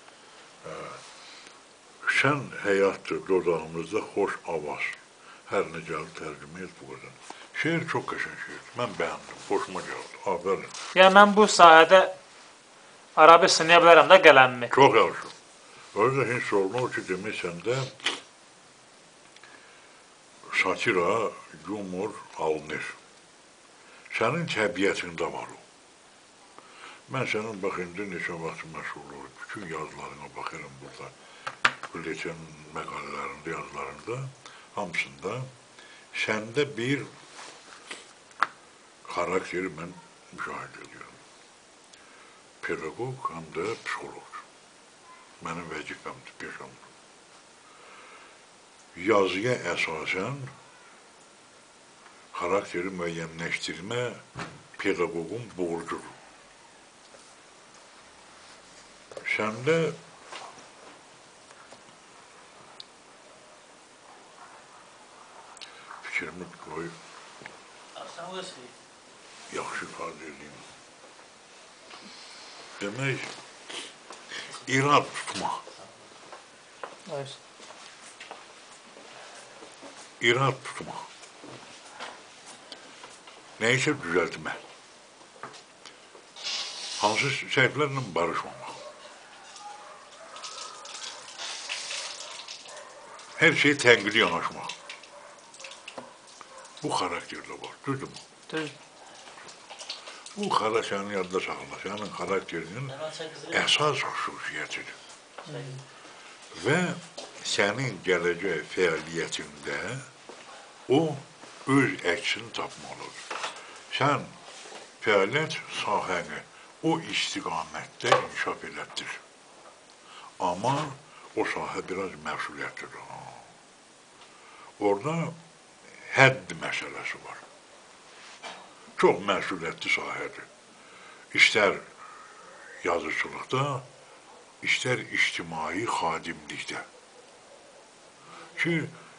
Sən həyatdır, dodağımızda xoş avaz. Hər nə gəldi, tərcümə et bu qədər. Şeir çox qəşəng şeir. Mən bəyəndim, xoşuma gəldi. Aferin. Yəni, mən bu sahədə arabə sınaya bilərəm də qələmimi. Çox yaxşı. Özdə heç olma o ki, demək səndə satira, yumor alınır. Sənin təbiyyətində var o. Mən sənin bax, indi neçə vaxt məşğul olur. Bütün yazılarına baxıram burada. Bülletin məqalələrində, yazılarında, hamısında səndə bir xarakteri mən müşahidə ediyorum. Pedagog, həm də psixolog. Mənim vəzifəmdir, peşəmdir. Yazıya əsasən xarakteri müəyyənləşdirmə pedaqoqun borcudur. Səndə fikrimi qoy, yaxşı ifadə edeyim. Demək, irad tutmaq. İrad tutmaq. Nəysə düzəltmək. Hansı səhvlərlə barışmamaq. Hər şeyi tənqidi yanaşmaq. Bu xarakterdə var, düzdür mü? Düzdür. Bu xarakter sənin yadda saxla, sənin xarakterinin əsas xüsusiyyətidir. Və sənin gələcək fəaliyyətində o öz əksini tapmalıdır. Sən fəaliyyət sahəni o istiqamətdə inkişaf elətdir. Amma o sahə biraz məsuliyyətlidir. Orada hədd məsələsi var. Çox məsuliyyətli sahədir. İstər yazıçılıqda, istər ictimai xadimlikdə. Ki,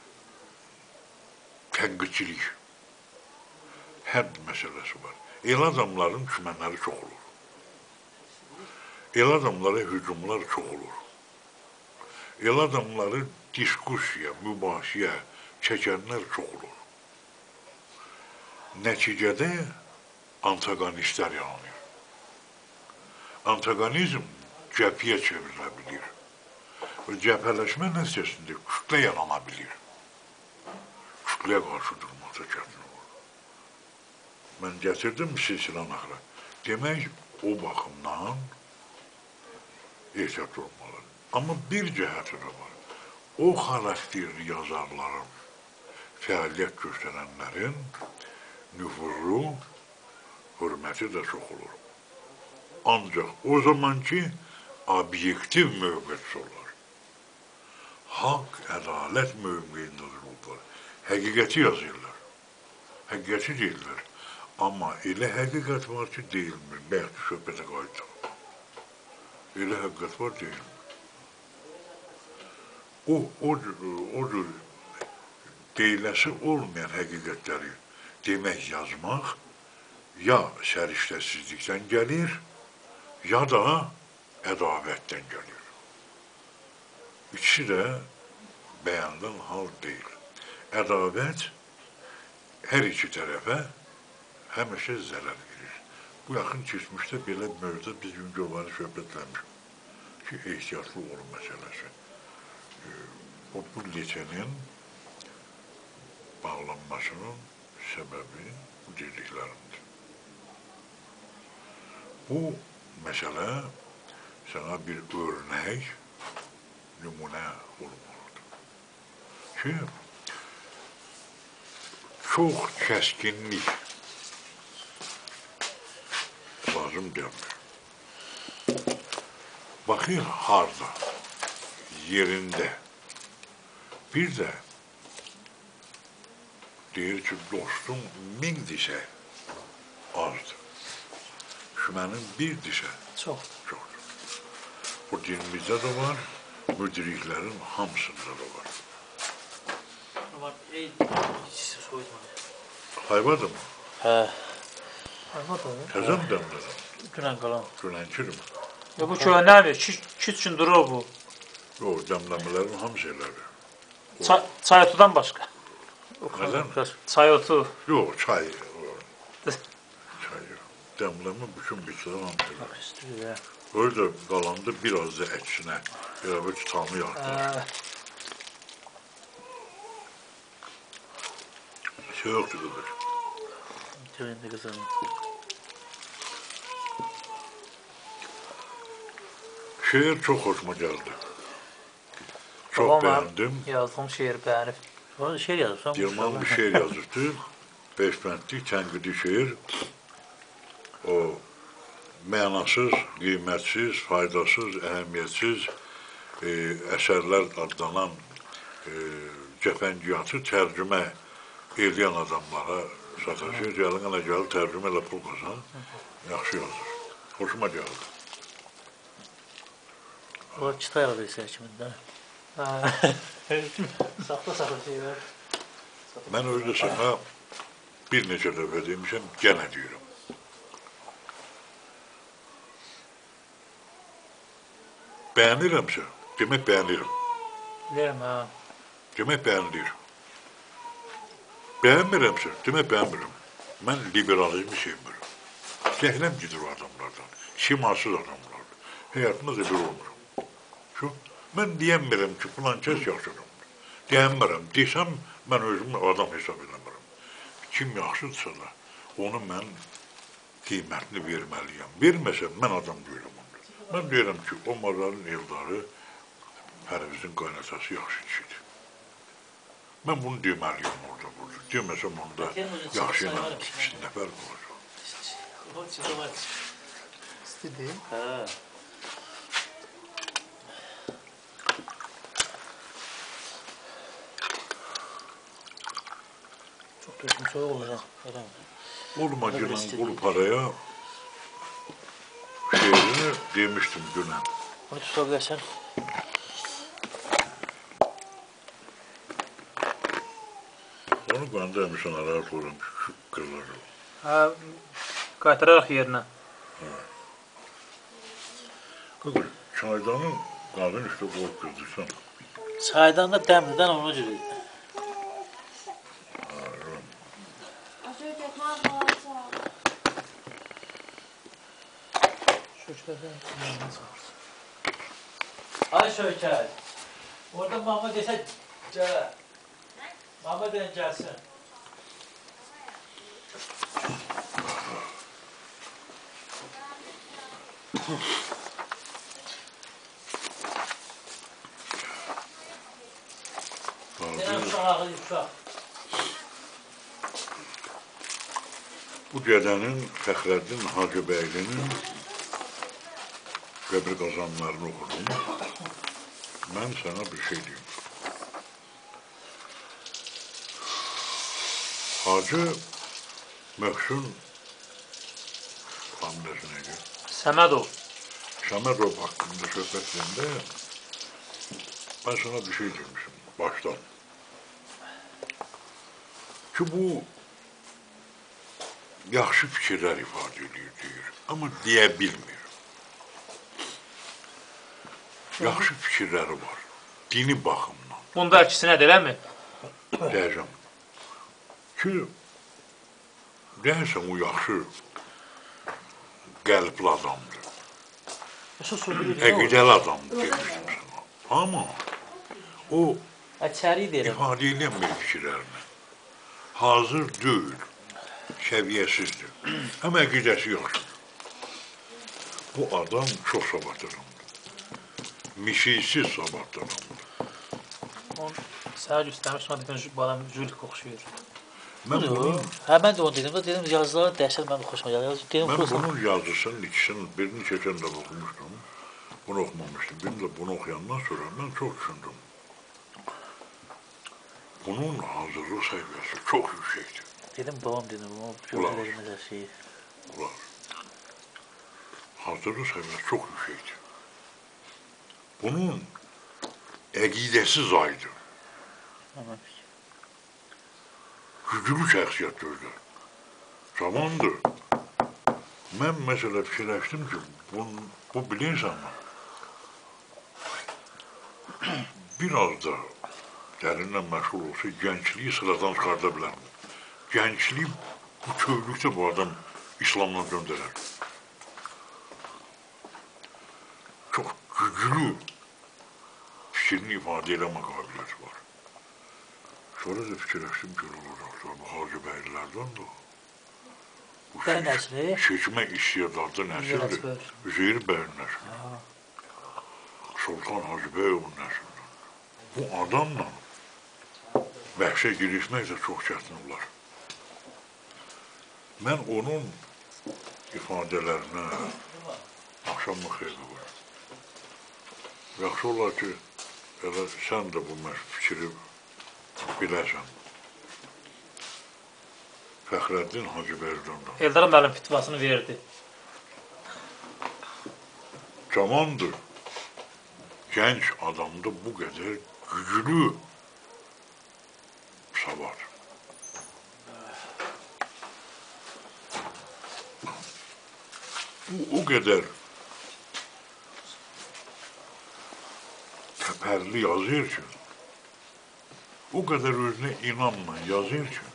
tənqidçilik, hədd məsələsi var. El adamların düşmənləri çox olur. El adamlara hücumlar çox olur. El adamları diskusiya, mübahisə çəkənlər çox olur. Nəticədə antagonistlər yaranır. Antagonizm cəbhəyə çevrilə bilir. Və cəbhələşmə nəticəsində kütlə yarana bilir. Kütləyə qarşı durmaqda çətin olur. Mən gətirdim silsilə naxıra. Demək, o baxımdan ehtiyat olmalı. Amma bir cəhəti də var. O xarakterli yazarların, fəaliyyət göstərənlərin nüfuzlu, hörməti də çox olur. Ancaq o zaman ki, obyektiv mövqeçisi olar. Haqq, ədalət mövqeyində dururlar. həqiqəti yazırlar. Həqiqəti deyirlər. Amma elə həqiqət var ki, deyilmir. Bəlkə söhbətə qayıtır. Elə həqiqət var, deyilmir. O, o, o cür deyiləsi olmayan həqiqətləri demək, yazmaq ya səriştəsizlikdən gəlir, ya da ədavətdən gəlir. İkisi də bəyənilən hal deyil. Ədavət hər iki tərəfə həmişə zərər verir. Bu yaxın keçmişdə belə bir mövzuda biz Güngövarı söhbətləmişik ki, ehtiyatlı olun məsələsi. O, bu leçənin bağlanmasının səbəbi bu dediklərimdir. Bu məsələ sənə bir örnək, nümunə olmalıdır. Ki, çox kəskinlik lazım gəlmir. Baxır harda, yerində. Bir də deyir ki, dostum min disə azdır. Düşmənin bir disə çoxdur. Bu dinimizdə də var, müdriklərin hamısında da var. Hayvadır mı? Hə. Hayvadır. Təzəm dəmlədim. Dünən qalan. Dünənkidir mi? Bu köynəmir, iki üçün durur bu. Yox, dəmləmələrin hamısı elədir. Çay otudan başqa. Nədən? Çay otu. Yox, çay. Çay yox. Dəmləmə bütün bitkiler hamısı elədir. Öyle qalanda biraz da əksinə, elə bir tutamı yaxdır. Şey yoxdur qıdır. Göründə qızarım. Şeir çox hoşuma gəldi. Çox bəyəndim. Yazdığım şeir bəyənib. Orada şeir yazırsan. Yılman bir şeir yazırdı. Beş bəndlik, tənqidi şeir. O mənasız, qiymətsiz, faydasız, əhəmiyyətsiz e, əsərlər adlanan e, cəfəngiyatı tərcümə eləyən adamlara satacaq. Gəlin, elə gəlir, tərcümə elə pul qazan, yaxşı yazır. Hoşuma gəldi. O çıta yazırsa kimində? Saxta-saxta şeylər. Mən öyle sənə bir neçə dəfə demişəm, gənə deyirəm. Bəyənirəmsə, demək bəyənirəm. Bilirəm, hə. Demək bəyənilir. Bəyənmirəmsə, demək bəyənmirəm. Mən liberalizmi sevmirəm. Zəhləm gedir o adamlardan. Simasız adamlardır. Həyatımda da bir olmuram. Şu, mən deyəmirəm ki, filan kəs yaxşı adamdır. Deyəmirəm. Desəm, mən özümü adam hesab edəmirəm. Kim yaxşıdırsa da, onu mən qiymətini verməliyəm. Verməsəm, mən adam deyirəm. Mən deyirəm ki, o Mazarın Eldarı Pərvizin qaynatası yaxşı kişidir. Mən bunu deməliyəm orada burada. Deməsəm onda yaxşı ilə ikisində fərq olacaq. İstədim. Hə. Çox döküm soğuk olacaq. Olma gələn qul paraya şeirini demiştim dünən. Bunu tutabilirsən. Onu göndərmişsən araya koyuram ki, şu qırlar. Hə, qaytararaq yerinə. Qıdır, çaydanın qazın üstə qoyub qırdırsan. Çaydan da dəmlidən ona görə. Ay Şöykət, orada mama desə gələ. Mama deyən gəlsin. Denəm uşaq ağıl uşaq. Bu gədənin Fəxrəddin Hacıbəylinin qəbir qazanlarını oxudum. Mən sana bir şey diyeyim. Hacı Möhsün familiyası neydi? Səmədov. Səmədov haqqında söhbət edəndə ben sana bir şey demişim baştan. Ki bu yaxşı fikirlər ifadə edir, deyir. Amma deyə bilmir. Yaxşı fikirləri var. Dini baxımdan. Bunda əksinə eləmi? Deyəcəm. Ki, deyəsən o yaxşı qəlbli adamdır. Əqidəli adamdır demişim sana. Amma o ifadə edənmir fikirlərini. Hazır deyil, səviyyəsizdir. Həm əqidəsi yaxşıdır. Bu adam çox sabat adamdır. Misilsiz sabat adamdır. Sənə göstərmiş, ona dedim, bu adam Julik oxşuyur. Mən bunun, Hə, mən də onu dedim, dedim yazıları dəhşət mənim xoşuma gəldi. mən bunun yazısının ikisinin birini keçən də oxumuşdum. Bunu oxumamışdım. Birini də bunu oxuyandan sonra mən çox düşündüm. Bunun hazırlıq səviyyəsi çox yüksekdir. Dedim, babam dedim, o görmədəməzə şeyi. Ular. Hazırlıq səviyyəsi çox yüksekdir. Bunun əqidəsi zaydır. Güclü şəxsiyyət gözlər. Zamandır. Mən məsələ fikirləşdim ki, bu, bu bilirsən mi? Biraz da dərinlə məşğul olsa, gəncliyi sıradan çıxarda bilər mi? Gənclik bu köylükdə bu adam İslamdan göndərər. Çox güclü fikrini ifadə eləmə qabiliyyəti var. Sonra da fikirləşdim ki, olacaqlar, bu Hacı bəylərdən də bu seçmə istiyadlardan nəsildir. Üzeyir bəyin nəsildir. Sultan Hacı bəyovun nəsildir. Bu adamla bəhşə girişmək də çox çətin olar. Mən onun ifadələrinə axşamlı xeyli var. Yaxşı olar ki, elə sən də bu fikri biləsən. Fəxrəddin Hacıbəylidən. Eldar müəllim fitvasını verdi. Camandır. Gənc adamda bu qədər güclü savar. Bu o qədər təpərli yazır ki, o qədər özünə inanla yazır ki,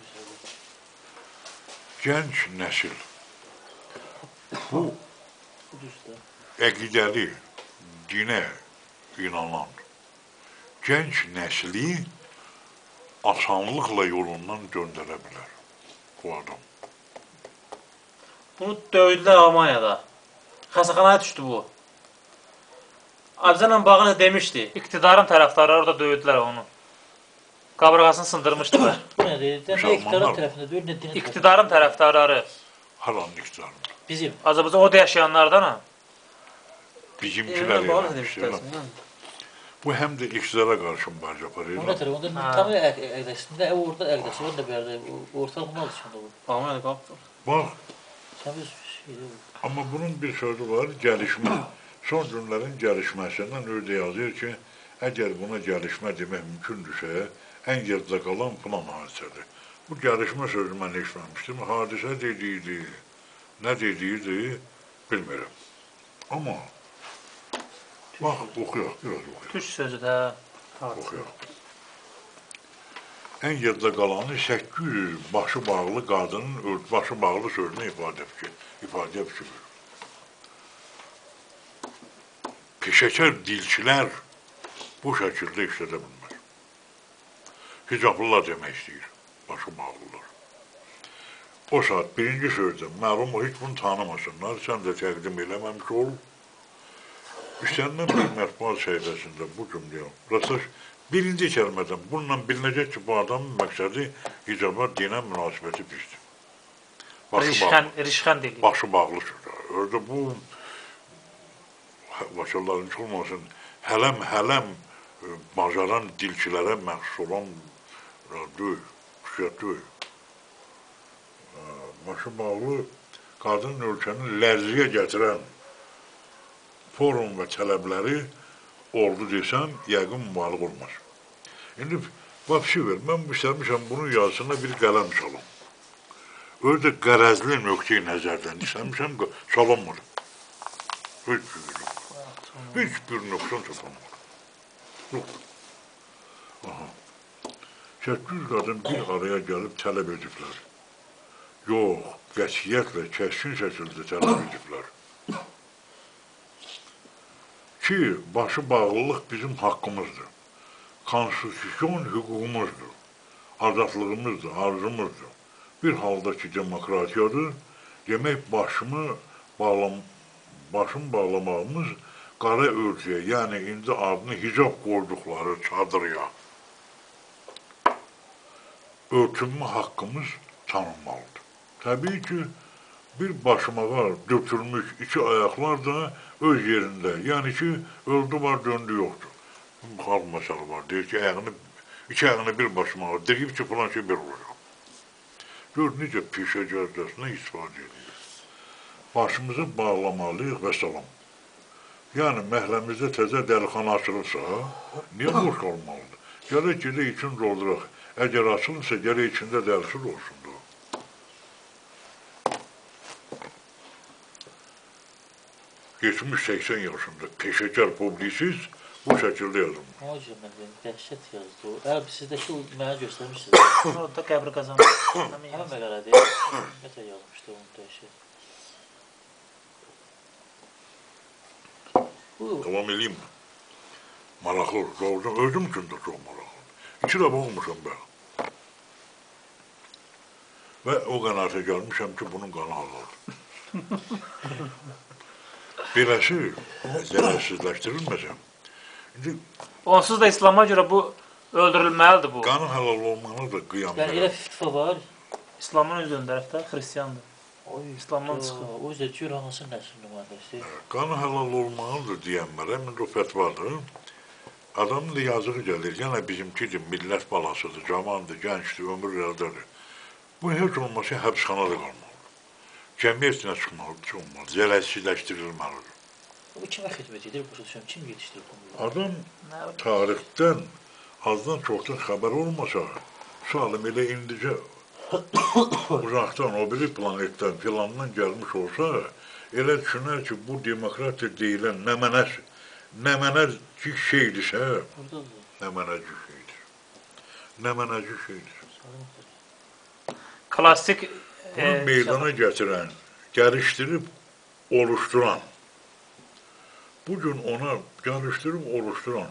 gənc nəsil bu əqidəli, dinə inanan gənc nəsli asanlıqla yolundan döndərə bilər bu adam. Bunu döydülər Almanyada. Xəstəxanaya düşdü bu. Abzanla bağını demişdi. İqtidarın tərəfdarları orada döydülər onu. Qaburğasını sındırmışdılar. Bu nə deyir? Nə iqtidarın tərəfində deyir, nə dinin İqtidarın tərəfdarları. Halanın iqtidarında. Bizim. Azərbaycan orada yaşayanlardan ha. Bizimkilər eləmişdir. Bu həm də iqtidara qarşı mübarizə aparır. O nə tərəf? Onda tam əqdəsində, orada əqdəsi var da bir yerde. Ortalıq nə alışında bu? Almanyada qaldı. Bax, Təmiz amma bunun bir sözü var, gəlişmə. Son günlərin gəlişməsindən öyle yazır ki, əgər buna gəlişmə demək mümkündürsə, ən yadda qalan plan hadisədir. Bu gəlişmə sözü mən eşitməmişdim. Hadisə dediydi, nə dediydi, bilmirəm. Amma, bax, oxuyaq, biraz oxuyaq. Türk sözü də. Oxuyaq. Ən yadda qalanı səkkiz yüz başı bağlı qadının başı bağlı sözünə ifadə fikir, ifadə fikir. Peşəkar dilçilər bu şəkildə işlədə bilmir. Hicablılar demək istəyir, başı bağlılar. O saat birinci sözdə, məlum o, hiç bunu tanımasınlar, sən də təqdim eləməmiş ol. İstənilən bir mətbuat səhifəsində bu cümləyə, rastlaş, birinci kəlmədən bununla bilinəcək ki, bu adamın məqsədi hicaba dinə münasibəti pisdir. Rişxənd eləyir. Başı bağlı sözdə. Orada bu başarıların heç olmasın, hələm-hələm bacaran dilçilərə məxsus olan deyil, xüsusiyyət deyil. başı bağlı qadın ölkəni lərziyə gətirən forum və tələbləri oldu desəm, yəqin mübaliğ olmaz. İndi vəbşi ver, mən istəmişəm bunun yazısına bir qələm çalım. Öyle qərəzli nöqteyi nəzərdən istəmişəm, çalınmır. Heç bir yox. Heç bir nöqtən çalınmır. Yox. Aha. səkkiz yüz qadın bir araya gəlib tələb ediblər. Yox, qətiyyətlə, kəskin şəkildə tələb ediblər. Ki, başı bağlılıq bizim haqqımızdır. Konstitusyon hüququmuzdur. Azadlığımızdır, arzumuzdur. Bir halda ki, demokratiyadır, demək başımı bağlam başım bağlamağımız qara örtüyə, yəni indi adını hicab qoyduqları çadırıya örtünmə haqqımız tanınmalıdır. Təbii ki, bir başımağa götürmüş iki ayaqlar da öz yerində, yəni ki, öldü var, döndü yoxdur. Xalq məsələ var, deyir ki, ayağını, iki ayağını bir başımağa, deyib ki, falan şey bir olacaq. Gör, necə peşəcərcəsinə istifadə edir. Başımızı bağlamalıyıq və salam. Yəni, məhləmizdə təzə dəlixana açılırsa, niyə boş qalmalıdır? Gərək gedə için dolduraq. Əgər açılırsa, gərək içində dəlixil olsun da. yetmiş səksən yaşında peşəkar publisist bu şəkildə yazılmış. O cümlədən dəhşət yazdı o. Əbi, sizdəki o mənə göstərmişsiniz. Orada qəbri qazanmış. Həmən məqalə deyil. Nətə yazmışdı onu dəhşət. Tamam eləyim mi? Maraqlı olur. Özüm üçün də çox maraqlı. İki dəfə olmuşam mən. Və o qənaətə gəlmişəm ki, bunun qanı halaldır. Beləsi, zərərsizləşdirilməsəm. Onsuz da İslam'a görə bu öldürülməlidir bu. Qanı halal olmalıdır qiyamda. Yəni, elə fitva var. İslamın öz döndərəfdə xristiyandır. İslamdan çıxır. O yüzden cür hansı nəsil nümayəndəsi? Qanı halal olmalıdır deyənlərə, məndə o fətvadır. Adamın da yazığı gəlir, yəni bizimkidir, millət balasıdır, cavandır, gəncdir, ömür əldədir. Bu heç olmasa həbsxanada qalmalıdır. Cəmiyyətinə çıxmalıdır, çıxmalıdır, zərərsizləşdirilməlidir. Bu kimə xidmət edir, başa düşürəm, kim yetişdirir bunu? Adam tarixdən azdan çoxdan xəbər olmasa, sualım elə indicə uzaqdan, o biri planetdən, filandan gəlmiş olsa, elə düşünər ki, bu demokratiya deyilən nəmənəsi, nəmənəcik şeydirsə, nəmənəcik şeydir. Nəmənəcik şeydir. Klasik bunu meydana gətirən, gəlişdirib, oluşduran, bugün ona gəlişdirib, oluşduran,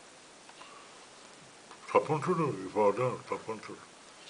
tapıntıdır, ifadə, tapıntıdır.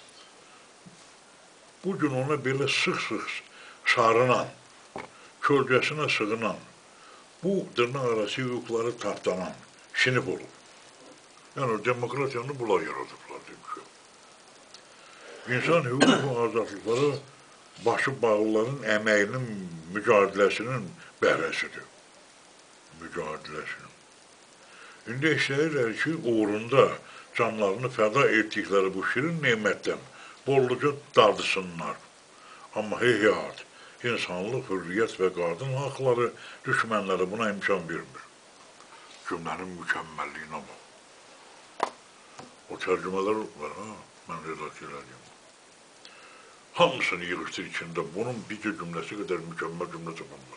Bugün ona belə sıx-sıx sarınan, kölgəsinə sığınan, bu dırnaq arası hüquqları tapdanan sinif olur. Yəni, demokratiyanı bunlar yaradıblar, demişəm. İnsan hüquq və azadlıqları başı bağlıların əməyinin, mücadiləsinin bəhrəsidir. Mücadiləsinin. İndi istəyirlər ki, uğrunda canlarını fəda etdikləri bu şirin nemətdən bolluca dadısınlar. Amma heyhat, insanlıq, hürriyyət və qadın haqları düşmənləri buna imkan vermir. Cümlənin mükəmməlliyinə bax. O tərcümələr var, ha? Mən redaktör edeyim. Hamısını yığışdır içində, bunun bir cümləsi qədər mükəmməl cümlə tapılmaz.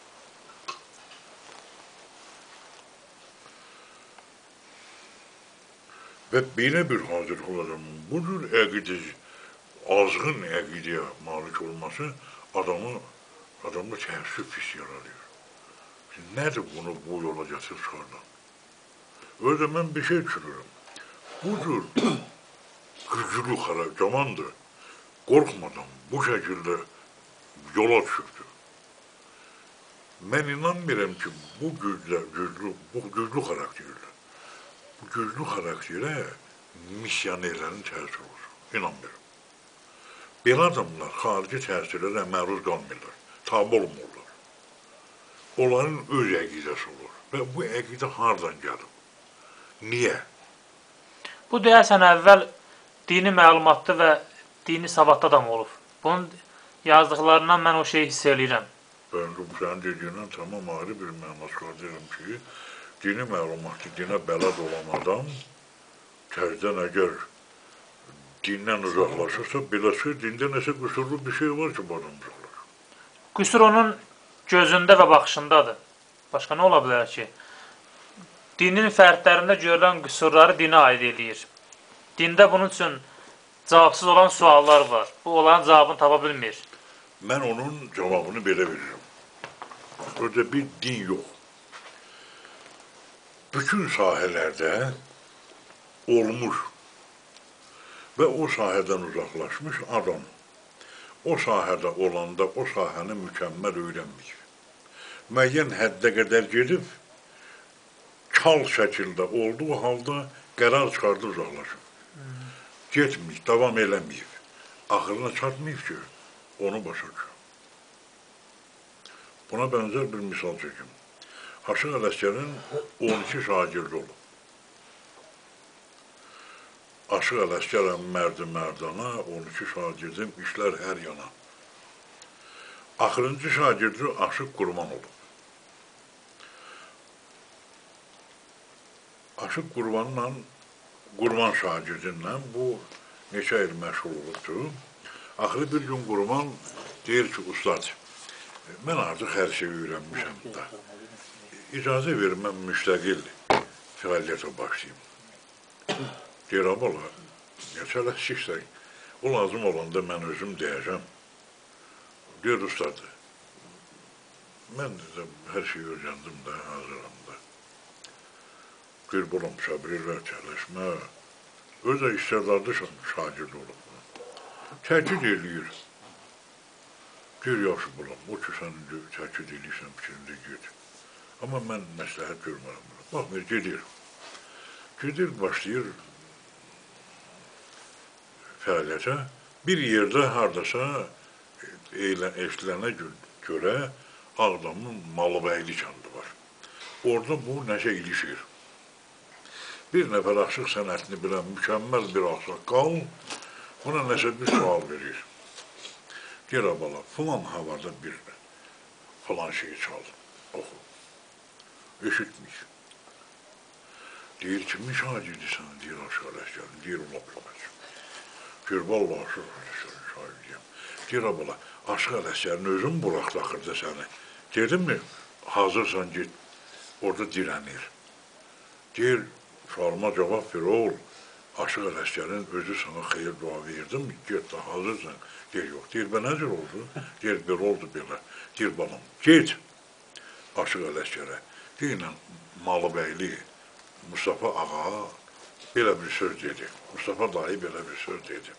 Və belə bir hazırlıq olacaq, bu cür əqidəci, azğın əqidəyə malik olması adamı, adamda təəssüf hissi yaradır. Nədir bunu bu yola gətirib çıxardan? Öyle mən bir şey düşünürüm. Bu cür güclü cavandır, qorxmadan bu şəkildə yola düşübdür. Mən inanmıram ki, bu güclü, güclü, bu güclü xarakterlə, bu güclü xarakterə misyonerlərin təsir olur. İnanmıram. Belə adamlar xarici təsirlərə məruz qalmırlar, tabi olmurlar. Onların öz əqidəsi olur və bu əqidə hardan gəlir? Niyə? Bu deyəsən əvvəl dini məlumatlı və dini savadlı adam olub. Bunun yazdıqlarından mən o şeyi hiss eləyirəm. Ben bu senin dediğinden tamam ayrı bir mənası var derim ki, dini məlumatı, dinə bələd olan adam təzdən əgər dindən uzaqlaşırsa, beləsə dində nəsə qüsurlu bir şey var ki, bu adam uzaqlaşır. Qüsur onun gözündə və baxışındadır. Başqa nə ola bilər ki? Dinin fərdlərində görülən qüsurları dinə aid eləyir. Dində bunun üçün cavabsız olan suallar var. Bu olan cavabını tapa bilmir. Mən onun cavabını belə veririm. Öyle bir din yox. Bütün sahələrdə olmuş və o sahədən uzaqlaşmış adam o sahədə olanda o sahəni mükəmməl öyrənməyib. Müəyyən həddə qədər gedib, kal şəkildə olduğu halda qərar çıxardı uzaqlaşıb. Getməyib, davam eləməyib. Axırına çatmayıb ki, onu başa düşür. Buna bənzər bir misal çəkim. Aşıq Ələsgərin on iki şagirdi olub. Aşıq Ələsgərəm mərdi mərdana, on iki şagirdim işlər hər yana. Axırıncı şagirdi Aşıq Qurban olub. Aşıq Qurbanla, Qurban şagirdinlə bu neçə il məşğul olubdur. Axırı bir gün Qurban deyir ki, ustad, mən artıq hər şeyi öyrənmişəm da. İcazə verir, mən müstəqil fəaliyyətə başlayayım. Deyir, abala, neçələşiksən, o lazım olanda mən özüm deyəcəm. Deyir, ustad, mən də hər şeyi öyrəndim də, hazıram da. Deyir, bulam, səbirlər, çalışma, özə istedadlı şagird olub. Təkid eləyir. Deyir, yaxşı bulam, o ki, sən təkid eləyirsən, fikrində ged. Amma mən məsləhət görmərəm buna. Baxmır, gedir. Gedir, başlayır fəaliyyətə. Bir yerdə, haradasa eşlənə görə Ağdamın Malıbəyli kəndi var. Orada bu nəsə ilişir. Bir nəfər aşıq sənətini bilən mükəmməl bir ağsaqqal buna nəsə bir sual verir. Deyir, abala, filan havada bir filan şeyi çal, oxu. Eşitmiş. Deyir, kimin şagirdisən? Deyir, Aşıq Ələsgərin. Deyir, ola bilməz. Deyir, vallahi Aşıq Ələsgərin şagirdiyəm. Deyir, abala, Aşıq Ələsgərin özün buraxdı axırda səni. Dedim mi, hazırsan git, orada dirənir. Deyir, sualıma cavab ver, oğul, Aşıq Ələsgərin özü sana xeyir dua verdim, get də hazırsan. Deyir, yox. Deyir, bə necə oldu? Deyir, belə oldu belə. Deyir, balam, get Aşıq Ələsgərə. Deyir, Malıbəyli Mustafa ağa belə bir söz dedi. Mustafa dayı belə bir söz dedi.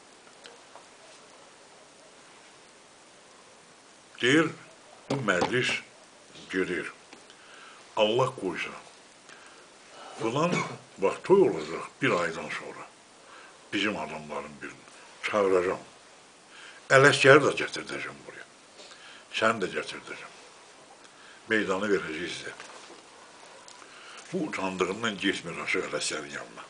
Deyir, bu məclis gedir. Allah qoysa, filan vaxt toy olacaq bir aydan sonra. Bizim adamların birini çağıracam. Ələsgəri də gətirdəcəm buraya. Sən də gətirdəcəm. Meydanı verəcək sizə. Bu utandığından getmir Aşıq Ələsgərin yanına.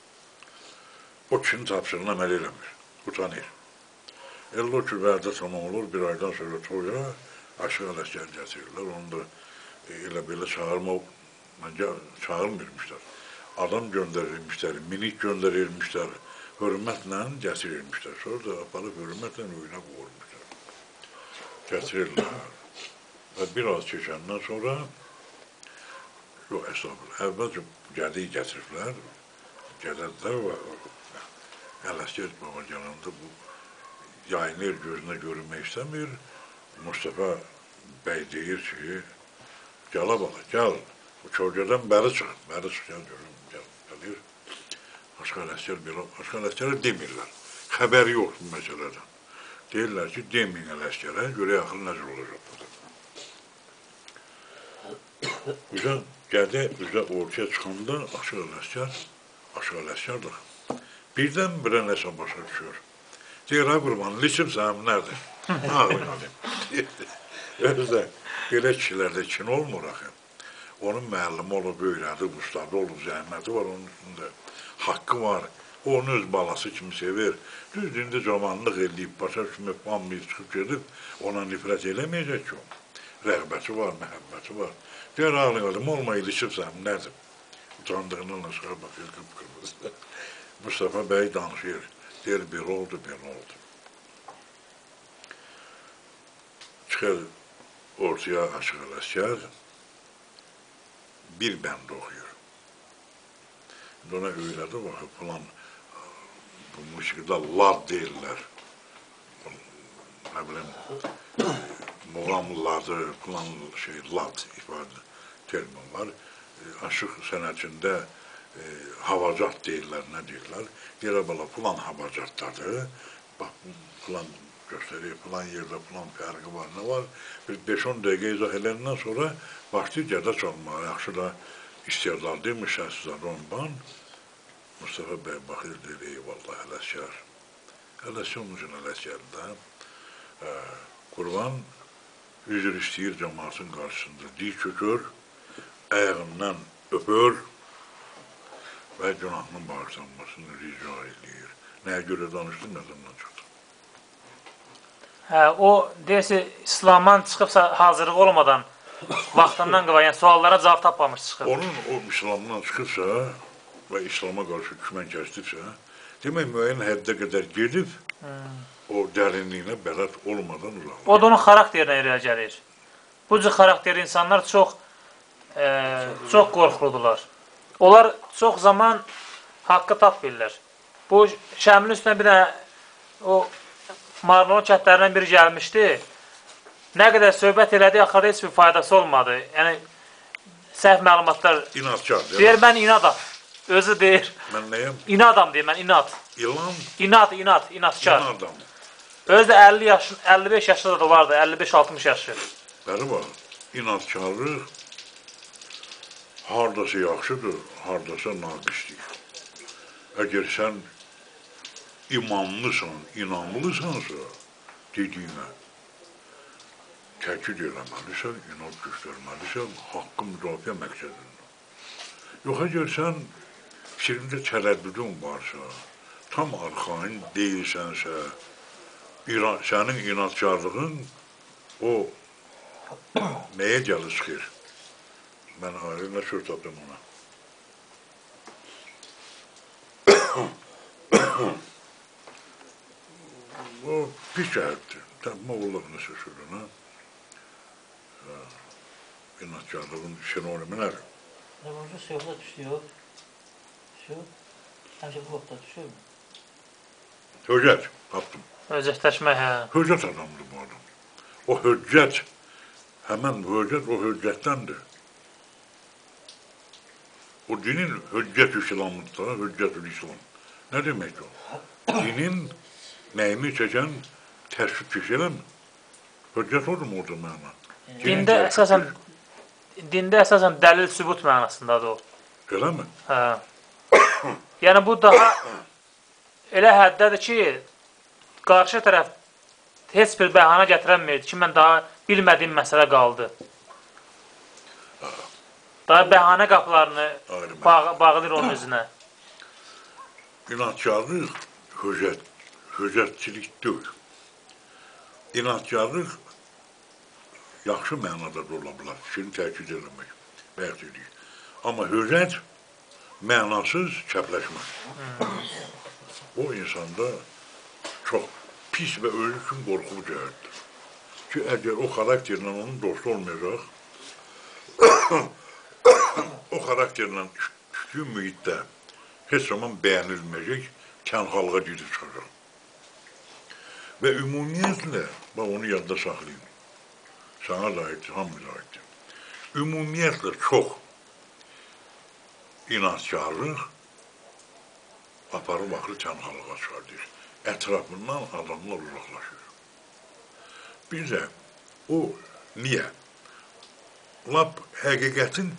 O kişinin tapşırığına əməl eləmir. Utanır. Elə o ki, vərdə tamam olur, bir aydan sonra toya Aşıq Ələsgəri gətirirlər. Onu da elə belə çağırma, çağırmırmışlar. Adam göndərilmişlər, minik göndərilmişlər. Hörmətlə gətirilmişlər. Sonra da aparıb hörmətlə oyuna qoyulmuşlar. Gətirirlər. Və biraz keçəndən sonra, yox, əsabır, əvvəlcə gədiyi gətiriblər, gələdilər və Ələsgər baba yanında bu yayınır, gözünə görünmək istəmir. Mustafa bəy deyir ki, gəl abala, gəl, bu kölgədən bəri çıx, bəri çıx, gəl görüm, gəl, gəlir. Aşıq Ələsgər belə, Aşıq Ələsgərə demirlər, xəbəri yox bu məsələdən. Deyirlər ki, deməyin Ələsgərə, görə yaxın necə olacaq burada. Üzə gədə, üzə ortaya çıxanda Aşıq Ələsgər, Aşıq Ələsgərdir. Birdən birə nəsə başa düşür. Deyir, ha qurban, liçim sənim nədir? Ağlayın alayım. Özdə, belə kişilərdə kin olmur axı. Onun müəllimi olub, öyrədib, ustadı olub, zəhməti var onun üstündə. Haqqı var, O onu öz balası kimi sevir. Düz indi cavanlıq eləyib, başa kimi pamir çıxıb gedib, ona nifrət eləməyəcək ki o. Rəğbəti var, məhəbbəti var. Deyər, ağlayalım, olma, ilişibsən, nədir? Utandığından aşağı baxır, qıpqırmızı. Mustafa bəy danışır, deyir, bir oldu, bir oldu. Çıxır ortaya Aşıq Ələsgər, bir bənd oxuyur. Ona öyrədi, baxıb, falan, bu musiqide lad deyirlər. Nə bilim, muğamladı, plan şey, lad ifadə termin var. Aşıq sənətində e, havacat deyirlər, nə deyirlər? Yerə bala plan havacatdadır. Bax, plan göstərir, plan yerdə plan fərqi var, nə var? Bir beş on dəqiqə izah edəndən sonra başlayır gədə çalmağa. Yaxşı da istedadlıymış Şəhsizad Onban. Mustafa bəy baxır, deyir, eyvallah, Ələsgər. Ələsgər onun üçün Ələsgərdə. E, Qurban üzr istəyir cəmaatın qarşısında. Dik çökür, ayağından öpür və günahının bağışlanmasını rica edir. Nəyə görə danışdı, nəzəndən çıxdı? Hə, o deyəsi İslamdan çıxıbsa hazırlıq olmadan vaxtından qıva, yəni suallara cavab tapmamış çıxıb. Onun o İslamdan çıxıbsa və İslama qarşı düşmən kəsdirsə, demək müəyyən həddə qədər gedib, hmm. o dərinliyinə bələd olmadan uzaq. O da onun xarakterinə irəli gəlir. Bu cür xarakterli insanlar çox e, çox qorxuludular. Onlar çox zaman haqqı tapmırlar. Bu Şəmilin üstünə bir də o Marlon kətlərindən biri gəlmişdi. Nə qədər söhbət elədi, axırda heç bir faydası olmadı. Yəni, səhv məlumatlar... İnadkar, deyil mi? Deyir, mən inadam. Özü deyir. Mən nəyəm? İnadam deyir, mən inad. İlan? İnad, inad, inadkar. İnadam. Özü də əlli yaş, əlli beş yaşında da vardı, əlli beş altmış yaşı. Bəli var, inadkarlıq hardasa yaxşıdır, hardasa naqisdir. Əgər sən imanlısan, inanlısansa dediyinə təkid eləməlisən, inad göstərməlisən, haqqı müdafiə məqsədində. Yox, əgər sən fikrində tərəddüdün varsa, tam arxain deyilsənsə, sənin inadkarlığın o nəyə gəlir çıxır? Mən ayrıca söz tapdım ona. O pis cəhətdir. Moğulluğunu sözürünə. İnadkarlığın sinonimi nədir? Ne olunca siyahla düşüyor. Düşüyor. Həmişə bu vaxtda düşüyor mu? Höccət, tapdım. Höccətləşmək, hə. Höccət adamdır bu adam. O höccət, həmən bu höccət o höccətdəndir. O dinin höccət-ü İslamıdır, höccət-ü İslam. Nə demək o? Dinin nəyini çəkən tərsüt keçirəm, höccət odur mu orada məna? Dində əsasən, dində əsasən dəlil sübut mənasındadır o. Elə mi? Hə. Yəni bu daha elə həddədir ki, qarşı tərəf heç bir bəhanə gətirənməyirdi ki, mən daha bilmədiyim məsələ qaldı. Daha bəhanə qapılarını bağ bağlayır onun üzünə. İnadkarlıq höccət, höccətçilik deyil. İnadkarlıq yaxşı mənada da ola bilər, fikrini təkid eləmək, bəyət edir. Amma höccət mənasız çəpləşmək. O insanda çox pis və ölü üçün qorxulu cəhətdir. Ki, əgər o xarakterlə onun dostu olmayacaq, o xarakterlə düşdüyü mühitdə heç zaman bəyənilməyəcək, kənxalığa gidib çıxacaq. Və ümumiyyətlə, bax onu yadda saxlayın, sana da aiddir, hamıza aiddir. Ümumiyyətlə çox inadkarlıq aparı baxır kənxalığa çıxardır. Ətrafından adamlar uzaqlaşır. Bir də o niyə? Lap həqiqətin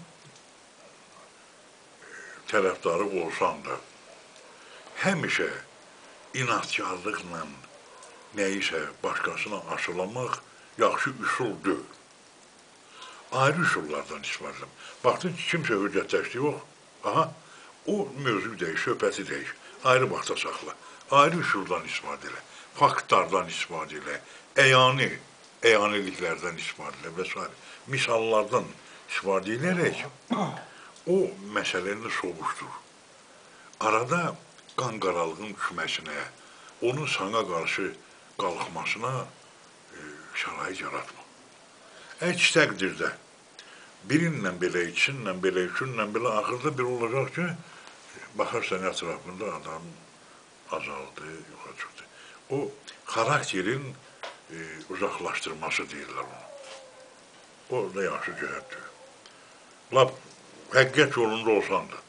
tərəfdarı olsan da həmişə inadkarlıqla nəyisə başqasına aşılamaq yaxşı üsul deyil. Ayrı üsullardan istifadələm. Baxdın ki, kimsə höccətləşdi, yox. Aha, O mövzu deyil, söhbəti deyil. Ayrı vaxta saxla. Ayrı üsuldan istifadə elə. Faktlardan istifadə elə. Əyani, əyaniliklərdən istifadə elə və s. Misallardan istifadə edərək o məsələni sovuşdur. Arada qan qaralığın düşməsinə, onun sana qarşı qalxmasına e, şərait yaratma. Əks təqdirdə birinlə belə, ikisinlə belə, üçünlə belə axırda bir olacaq ki, baxarsan ətrafında adam azaldı, yoxa çıxdı. O, xarakterin e, uzaqlaşdırması deyirlər onu. O da yaxşı cəhətdir. Lap həqiqət yolunda olsan da.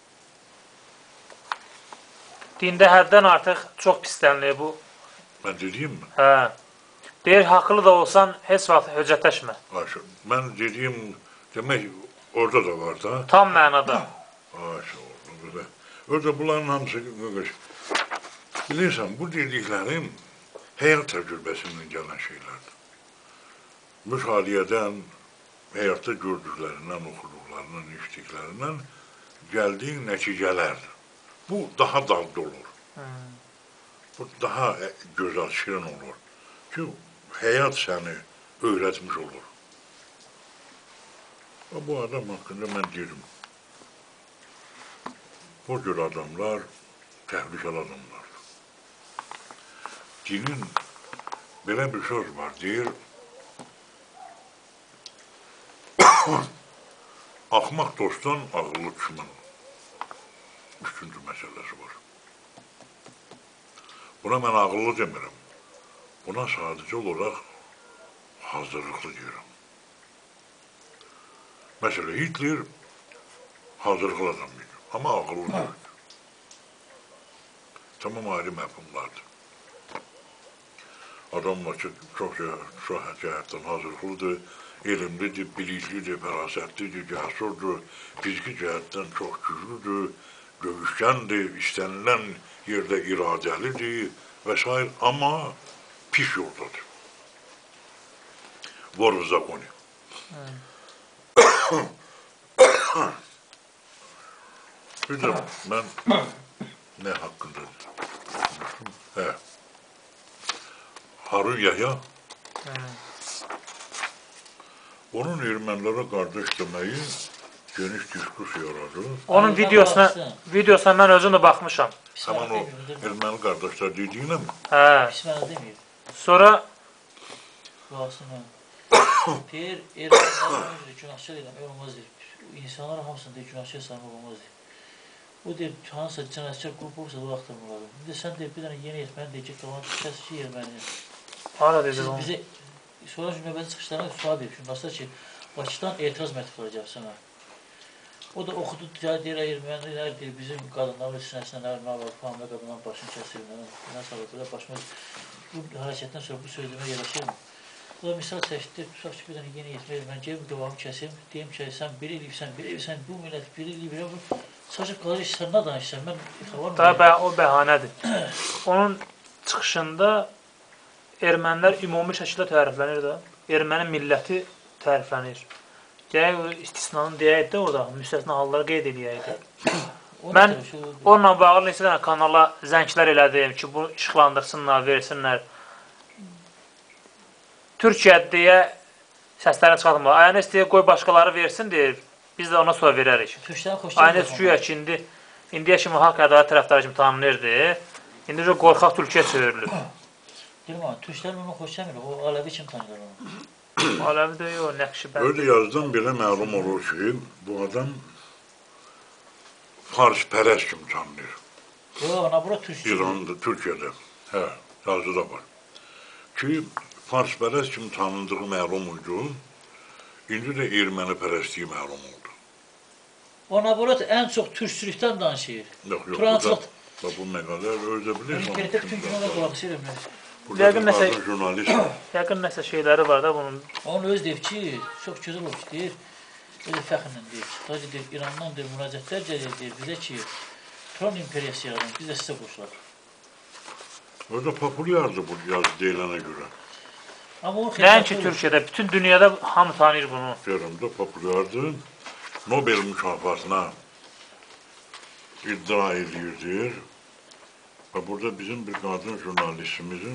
Dində həddən artıq çox pislənir bu. Mən dediyim mi? Hə. Deyir, haqlı da olsan, heç vaxt höccətləşmə. Ayşə, mən dediyim, demək, orada da var da. Tam mənada. Ayşə, orada. Orada bunların hamısı, bilirsən, bu dediklərim həyat təcrübəsindən gələn şeylərdir. Müşahidədən, həyatda gördüklərindən, oxuduqlarından, işitdiklərindən gəldiyi nəticələrdir. Bu daha dadlı olur. Hmm. Bu daha gözəl, şirin olur. Ki, həyat səni öyrətmiş olur. Və bu adam haqqında mən deyirəm. Bu cür adamlar təhlükəli adamlardır. Dinin belə bir söz var, deyir, axmaq dostdan ağıllı düşmən üçüncü məsələsi var. Buna mən ağıllı demirəm. Buna sadəcə olaraq hazırlıqlı deyirəm. Məsələn, Hitler hazırlıqlı adam idi, amma ağıllı deyildi. Tamam ayrı məfhumlardır. Adam var ki, çox cəhətdən hazırlıqlıdır, elmlidir, biliklidir, fərasətlidir, cəsurdur, fiziki cəhətdən çox güclüdür, dövüşkəndir, istənilən yerdə iradəlidir və s. Amma pis yoldadır. Vor v zakoni. Bir də mən nə haqqında konuşdum? Hə. Harun Yahya onun ermənilərə qardaş deməyi geniş diskus yaradı. Onun videosuna, videosuna mən özüm də baxmışam. Həman o erməni qardaşlar dediyinə mi? Hə. Pisməni deməyir. Sonra Duasını deyir, ermənilər günahçı deyiləm, olmaz deyir. İnsanlar hamısını deyir, günahçı saymaq olmaz deyir. O deyir, hansısa cənazçı qrup olsa da axtarmaları. İndi sən deyir, bir dənə yeni etməni deyir ki, qalan kəs ki, erməni. Hala dedi onu. Bizə, sonra növbəti çıxışlarına sual deyir, şunlaslar ki, Bakıdan etiraz məktubları gəlsinə. O da oxudu, deyir, ermənilər deyir, bizim qadınların sinəsindən ərinə var, familyə qadınların başını kəsir, nə sağlıqlar, başımız bu hərəkətdən sonra bu sözləmə yerləşirmi? O da misal çəkdir, tutaq ki, bir dənə yeni etməyir, mən gelib qavamı kəsim, deyim ki, sən bir eləyibsən, bir eləyibsən, bu millət bir eləyib, sadəcə qalacaq, sən nə danışsan, mən xavar mı? Daha o bəhanədir. Onun çıxışında ermənilər ümumi şəkildə təriflənir də, erməni milləti təriflənir. Deyək, istisnanın deyək də orada, müstəsna halları qeyd edəyəkdir. Mən onunla bağlı neçə dənə kanala zənglər elədim ki, bu işıqlandırsınlar, versinlər. Türkiyə deyə səslərini çıxartmır. Ayəniz deyə qoy başqaları versin deyir, biz də ona sonra verərik. Ayəniz güya ki, indi indiyə kimi haqq ədalət tərəfdarı kimi tanınırdı. İndi qorxaq Türkiyə çevrilir. Deyirəm, türklər onu xoş gəmir, o Alevi kimi tanıyırlar onu. Alevi də yox, Nəqşibənd. Öyle yazdan belə məlum olur ki, bu adam Farspərəst kimi tanınır. Yox, ana bura Türkiyə. İran'da, Türkiyədə. Hə, yazıda var. Ki, Farspərəst kimi tanındığı məlum oldu, indi də erməni pərəstliyi məlum oldu. Ona bura ən çox türkçülükdən danışır. Yox, yox, burada bu məqalər özə bilirsən. Peridə bütün gün ona qulaq isirəm. Yəqin nəsə, jurnalist. yəqin nəsə şeyləri var da bunun. Onun öz deyib ki, çox gözəl olmuş deyir, özü fəxrlə deyir. Sadəcə deyir, İrandan deyir, müraciətlər gəlir deyir bizə ki, Turan imperiyası yaradan, biz də sizə qoşular. Orada populyardır bu yazı deyilənə görə. Nəinki Türkiyədə, bütün dünyada hamı tanıyır bunu. Görümdə populyardır. Nobel mükafatına iddia edirdir. Və burada bizim bir qadın jurnalistimizin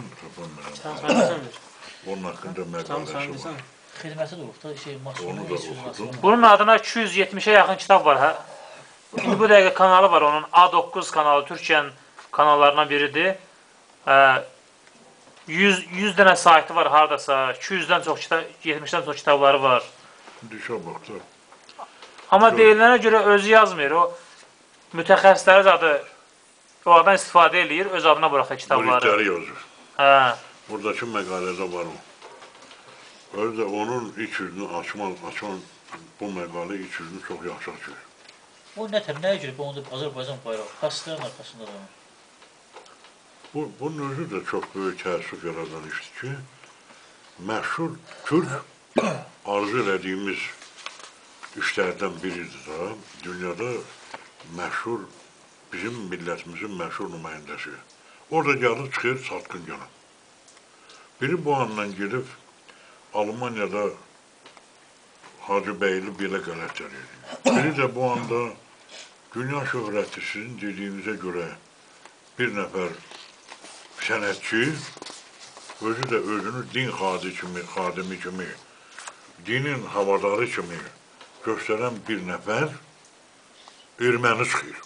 onun haqqında məqaləsi var. Xidməti də olub da, şey, Onu da oxudum. Bunun adına iki yüz yetmişə yaxın kitab var. Hə? İndi bu dəqiqə kanalı var, onun A doqquz kanalı, Türkiyənin kanallarından biridir. yüz dənə saytı var haradasa, iki yüzdən çox kitab, yetmişdən çox kitabları var. Düşə bax da. Amma deyilənə görə özü yazmır, o mütəxəssisləri zadı o addan istifadə edir, öz adına buraxır kitabları. Briqləri yazır. Hə. Buradakı məqalədə var o. Öyle də onun iç yüzünü açman, açman bu məqalə iç yüzünü çox yaxşı açır. O nətər, nəyə görə bu onda Azərbaycan bayrağı, xəstələrin arxasında da var. Bu, bunun özü də çox böyük təəssüf yaradan işdir ki, məşhur Türk arzu elədiyimiz işlərdən biridir da, dünyada məşhur, bizim millətimizin məşhur nümayəndəsi. Orada gəlib çıxır satqın gələn. Biri bu andan gedib Almanyada Hacı Bəyli belə qələtlər edir. Biri də bu anda dünya şöhrəti sizin dediyinizə görə bir nəfər sənətçi, özü də özünü din xadimi, xadimi kimi, dinin havadarı kimi göstərən bir nəfər erməni çıxır.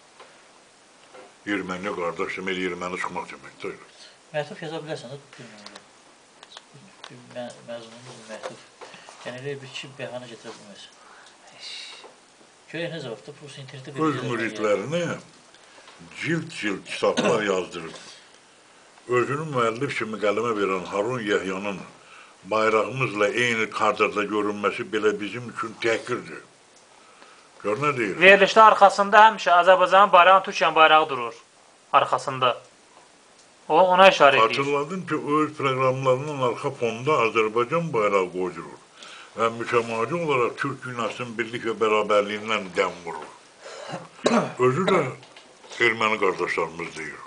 Erməni qardaş demək, erməni çıxmaq deməkdir. Məktub yaza bilərsən də, bilmirəm. Məzmunumuz məktub. Yəni, elə bir ki, bəhanə getirə bilməz. Görək nə zavabda, burası internetdə bir öz müridlərinə cild-cild kitablar yazdırıb. Özünü müəllif kimi qələmə verən Harun Yəhyanın bayrağımızla eyni kadrda görünməsi belə bizim üçün təhqirdir. Gör nə deyir? Verilişdə arxasında həmişə Azərbaycanın bayrağı, Türkiyənin bayrağı durur. Arxasında. O, ona işarə edir. Hatırladım ki, öz proqramlarının arxa fonunda Azərbaycan bayrağı qoyulur. Və mütəmadi olaraq Türk dünyasının birlik və bərabərliyindən dəm vurur. Özü də erməni qardaşlarımız deyir.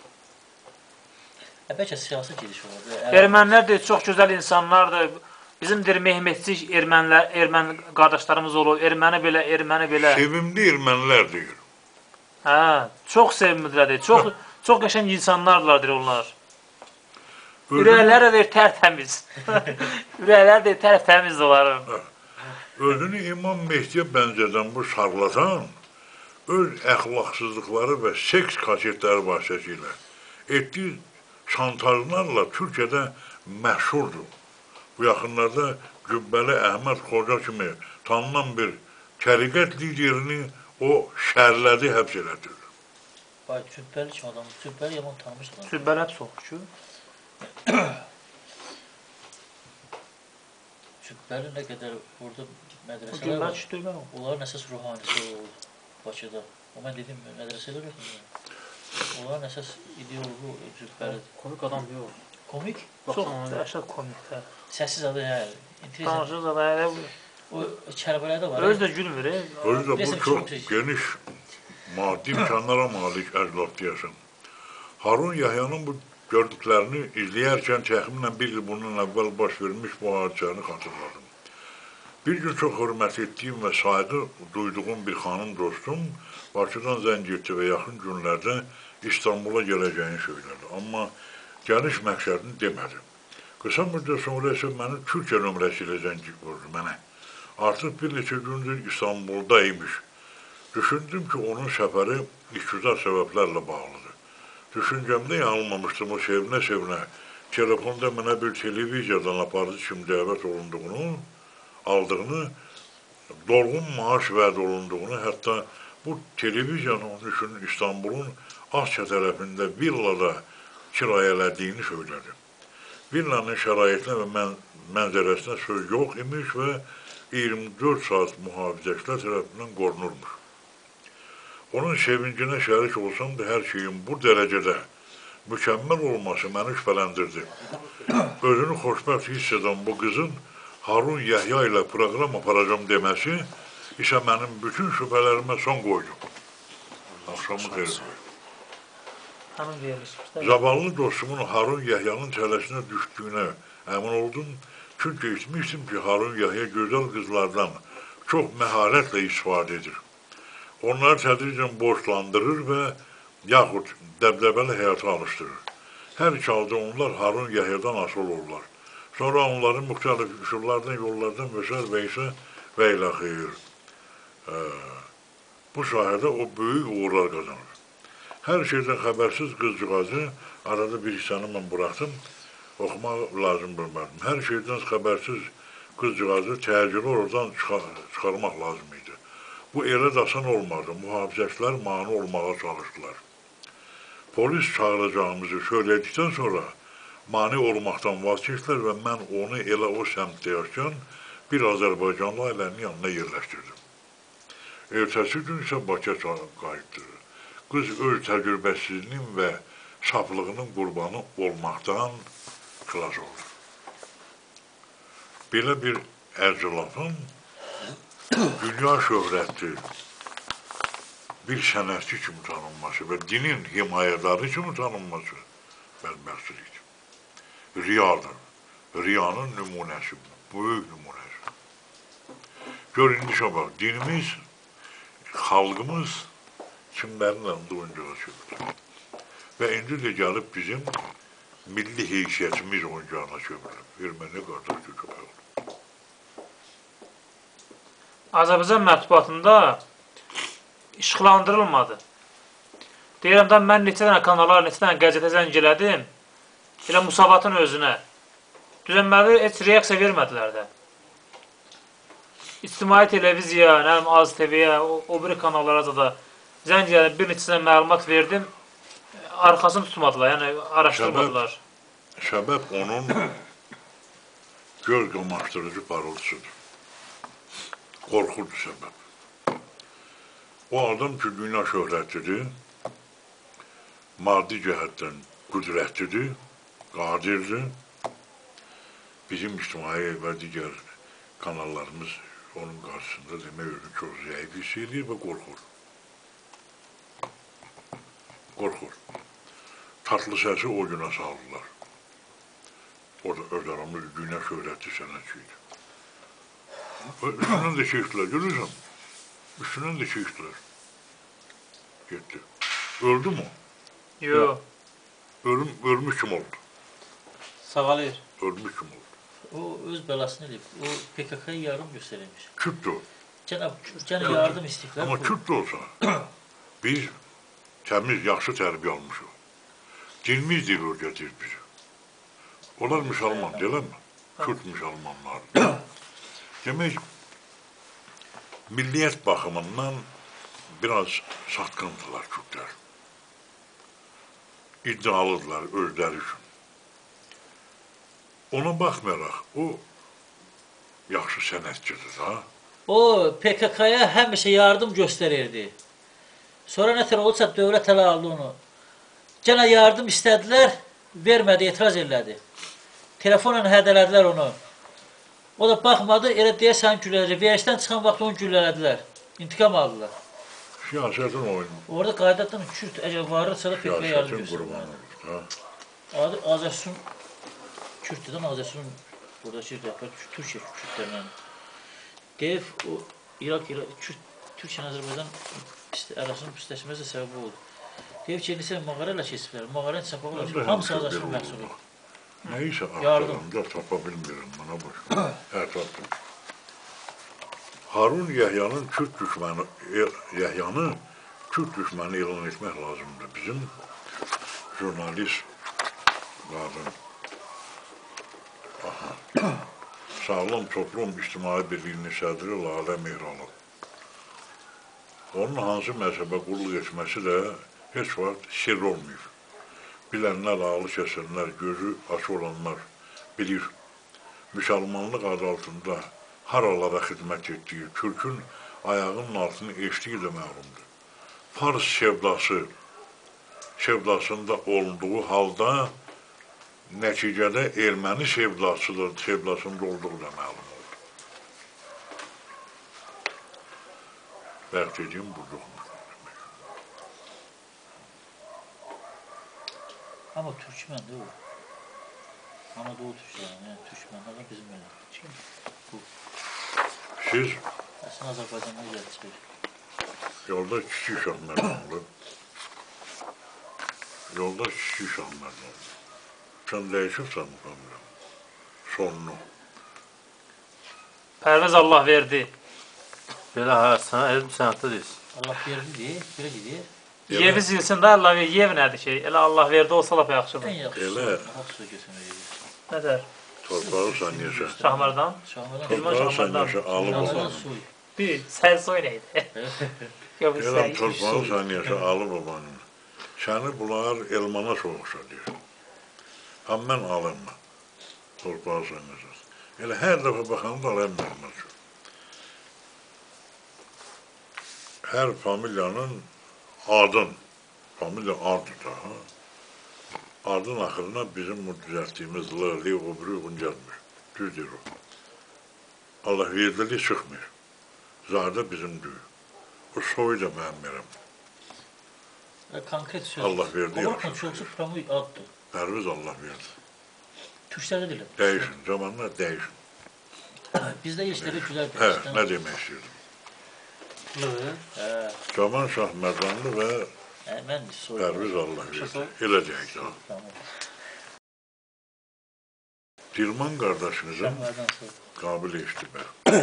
Bəlkə siyasi giriş olur. Ermənilər də çox gözəl insanlardır. Bizimdir Mehmetçi ermənilər, erməni qardaşlarımız olur. Erməni belə, erməni belə. Sevimli ermənilər deyir. Hə, çox sevimlidirlər. Çox çox qəşəng insanlardır onlar. Ürəkləri də tərtəmiz. Ürəkləri də tərtəmiz onların. Özünü İmam Mehdiyə bənzədən bu şarlatan öz əxlaqsızlıqları və seks kasetləri vasitəsilə etdiyi şantajlarla Türkiyədə məşhurdur. Bu yaxınlarda Cübbəli Əhməd Xoca kimi tanınan bir təriqət liderini o şərlədi, həbs elədir. Bay, Cübbəli kim adam? Cübbəli yaman tanımış adam. Cübbəli hep soğuk ki. Cübbəli nə qədər burada mədrəsələr var. Onların əsas ruhanisi oldu Bakıda. O mən dedim, mədrəsələr yoxdur. Onların əsas ideologu Cübbəlidir. Komik adam yox. Komik? Çox dəhşət komik. Sessiz adı, hə. Tanışız adı, o Kərbəlayda var. Özü də gülmür. Özü də bu çox geniş maddi imkanlara malik əclaf deyəsən. Harun Yahyanın bu gördüklərini izləyərkən təxminən bir il bundan əvvəl baş vermiş bu hadisəni xatırladım. Bir gün çox hörmət etdiyim və sayğı duyduğum bir xanım dostum Bakıdan zəng etdi və yaxın günlərdə İstanbula gələcəyini söylədi. Amma gəliş məqsədini demədi. Qısa müddət sonra isə məni Türkiyə nömrəsi ilə zəng vurdu mənə. Artıq bir neçə gündür İstanbulda imiş. Düşündüm ki, onun səfəri iqtidar səbəblərlə bağlıdır. Düşüncəmdə yanılmamışdım o sevinə-sevinə. Telefonda mənə bir televiziyadan aparıcı kimi dəvət olunduğunu, aldığını, dolğun maaş vəd olunduğunu, hətta bu televiziyanın onun üçün İstanbulun Asya tərəfində villada kirayələdiyini söylədi. Villanın şəraitinə və mən, mənzərəsinə söz yox imiş və iyirmi dörd saat mühafizəçilər tərəfindən qorunurmuş. Onun sevincinə şərik olsam da hər şeyin bu dərəcədə mükəmməl olması məni şübhələndirdi. Özünü xoşbəxt hiss edən bu qızın Harun Yəhya ilə proqram aparacam deməsi isə mənim bütün şübhələrimə son qoydu. Axşamı xeyir. Zavallı dostumun Harun Yəhyanın tələsinə düşdüyünə əmin oldum. Çünki etmişdim ki, Harun Yəhya gözəl qızlardan çox məharətlə istifadə edir. onları tədricən borçlandırır və yaxud dəbdəbəli həyata alışdırır. Hər iki halda onlar Harun Yahyadan asıl olurlar. Sonra onların müxtəlif üsullardan, yollardan Möşər Veysə və ilə xeyir. Bu sahədə o böyük uğurlar qazanır. Hər şeydən xəbərsiz qızcığazı, arada bir hissəni mən buraxdım, oxumaq lazım bilmədim. Hər şeydən xəbərsiz qızcığazı təcili oradan çıxarmaq lazım idi. Bu elə də asan olmadı. Mühafizəçilər mane olmağa çalışdılar. Polis çağıracağımızı söylədikdən sonra mane olmaqdan vaz keçdilər və mən onu elə o səmtdə yaşayan bir Azərbaycanlı ailənin yanına yerləşdirdim. Ertəsi gün isə Bakıya qayıtdı. Qız öz təcrübəsizliyinin və saflığının qurbanı olmaqdan xilas oldu. Belə bir əclafın dünya şöhrətli bir sənətçi kimi tanınması və dinin himayədarı kimi tanınması bədbəxtçilikdir. Riyadır. Riyanın nümunəsi, böyük nümunəsi. Gör, indi şə bax, dinimiz, xalqımız kimlərin əlində oyuncağa çevrilir. Və indi də gəlib bizim milli heysiyyətimiz oyuncağına çevrilir. Erməni qardaşlı köpək olur. Azərbaycan mətbuatında işıqlandırılmadı. Deyirəm da, mən neçə dənə kanallar, neçə dənə qəzetə zəng elədim, elə Musavatın özünə. Düzənməli, heç reaksiya vermədilər də. İctimai televiziya, nəyəm, Az T V-yə, o, o biri kanallara da zəng elədim, bir neçəsinə məlumat verdim, arxasını tutmadılar, yəni araşdırmadılar. Səbəb, səbəb onun göz qamaşdırıcı parıltısıdır. Qorxudur səbəb. O adam ki, dünya şöhrətlidir, maddi cəhətdən qüdrətlidir, qadirdir. Bizim ictimai və digər kanallarımız onun qarşısında demək özünü çox zəif hiss edir və qorxur. Qorxur. Tatlı səsi o günə saldılar. O da öz aramda dünya şöhrətli sənətçi idi. Üstündən də keçdilər, görürsən? Üstündən də keçdilər. Getdi. Öldü mü? Yox. Ölüm, ölmüş kim oldu? Sağalayır. Ölmüş kim oldu? O öz bəlasını eləyib. O P K K-ya yardım göstərilmiş. Kürt o. Gənə yardım istəyiblər. Amma Kürt də olsa, biz təmiz, yaxşı tərbiyə almışıq. Dinimiz deyil o gətir bizi. Onlar müsəlman, deyiləm mi? Kürt müsəlmanlar. Demək, milliyyət baxımından biraz satqındılar Kürtlər. İddialıdırlar özləri üçün. Ona baxmayaraq, o yaxşı sənətçidir, ha? O P K K-ya həmişə yardım göstərirdi. Sonra nətər olsa dövlət ələ aldı onu. Gənə yardım istədilər, vermədi, etiraz elədi. Telefonla hədələdilər onu. O da baxmadı, elə deyəsən güllələcək. Verişdən çıxan vaxt onu güllələdilər. İntiqam aldılar. Siyasətin oyunu. Orada qaydadan Kürt əgər varırsa da P K K-ya yardım Siyasətin qurbanı olur. Adı Azərsun Kürtdədən Azərsun buradakı rəhbər Türkiyə Kürtlərindən deyib, o İraq, Türkiyə Azərbaycan arasının pisləşməsi də səbəbi oldu. Deyib ki, neçə mağara ilə keçiblər, mağara ilə çapaqlar, hamısı Azərsun məhsulu. Nəysə axtarımda tapa bilmirəm, bana bax. Hə, tapdım. Harun Yahyanın Kürt düşməni, Yahyanı Kürt düşməni elan etmək lazımdır. Bizim jurnalist qadın. Aha. Sağlam Toplum İctimai Birliyinin sədri Lalə Mehranov. Onun hansı məzhəbə qulluq etməsi də heç vaxt sirr olmayıb. Bilənlər, ağlı kəsənlər, gözü açıq olanlar bilir. Müsəlmanlıq adı altında haralara xidmət etdiyi, Türkün ayağının altını eşdiyi də məlumdur. Fars sevdası, sevdasında olduğu halda nəticədə erməni sevdasıdır, sevdasında olduğu da məlum oldu. Bəlkə dediyim budur. Amma Türkmen de o. Anadolu Türkleri, yani Türkmenler de bizim öyle. Kim? Bu. Siz? Aslında Azerbaycan'da geldi. Yolda Kiçik Şahmərdanlı. Yolda Kiçik Şahmərdanlı. Sən dəyişibsən bu familiyanı. Sonunu. Pərviz Allah verdi. Belə ha, sənə elm sənətdə deyilsin. Allah verdi deyir, belə gedir. Yevi zilsin də Allah verdi. Yev nədir ki? Elə Allah verdi olsa lap yaxşıdır. En yaxşısı Elə. haqq söz götürməyir. Nədər? Torpağı sən yaşa. Şahmardan? Şahmadan Torpağı sən yaşa. Alıb Şahmadan babanı. suy. Bir, sən soy neydi? Yok, bir Eləm sən. torpağı sən yaşa. Alıb babanı. Səni bunlar elmana soğuşa deyir. Amma mən alınma. Torpağı sən yaşa. Elə hər dəfə baxanda alayım mənimə çox. Hər familiyanın adın, familiya adı da, adın axırına bizim bu düzəltdiyimiz l, li, obri uyğun gəlmir. Düz deyir o. Allah verdili çıxmır. Zadə bizim düyür. O soyu da mənim verəm. Konkret söz. Allah verdi Olur yaxşı. konuşulsa promu addır. Pərviz Allah verdi. Türkçədə dilim. Dəyişin, zamanlar dəyişin. Bizdə işləri güzel Hə, dəyişdən. nə demək istəyirdim? Hə, Caman Şahmərdanlı və hə, mən soy. Pərviz Allah verdi. Elə deyək daha. Tamam. Dilman qardaşınızın Şahmadan soy. qabil eşitibə.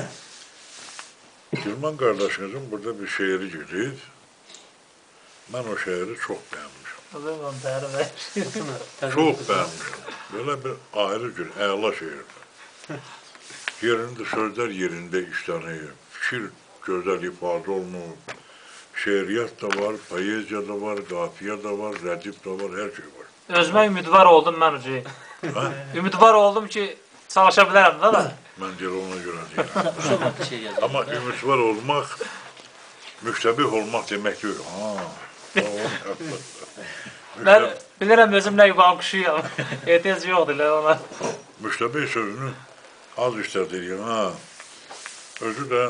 Dilman qardaşınızın burada bir şeiri gedir. Mən o şeiri çox bəyənmişim. O zaman bəhri ver. Çox bəyənmişim. Belə bir ayrı gün, əla şeirdir. Yerində, sözlər yerində işlənir, fikir gözəl ifadə olunur, şeiriyyat da var, poeziya da var, qafiyə da var, rədif da var, hər şey var. Özümə ümidvar oldum mən ucu. Hə? Ümidvar oldum ki, çalışa bilərəm da da. Mən gələ ona görə deyirəm. Uşaq vaxtı şey yazır. Amma ümidvar olmaq, müştəbih olmaq demək deyil. Ha, Mən bilirəm özümlə yuqan quşuyam. Ehtiyac yoxdur elə ona. müştəbih sözünü az işlədirik, ha. Özü də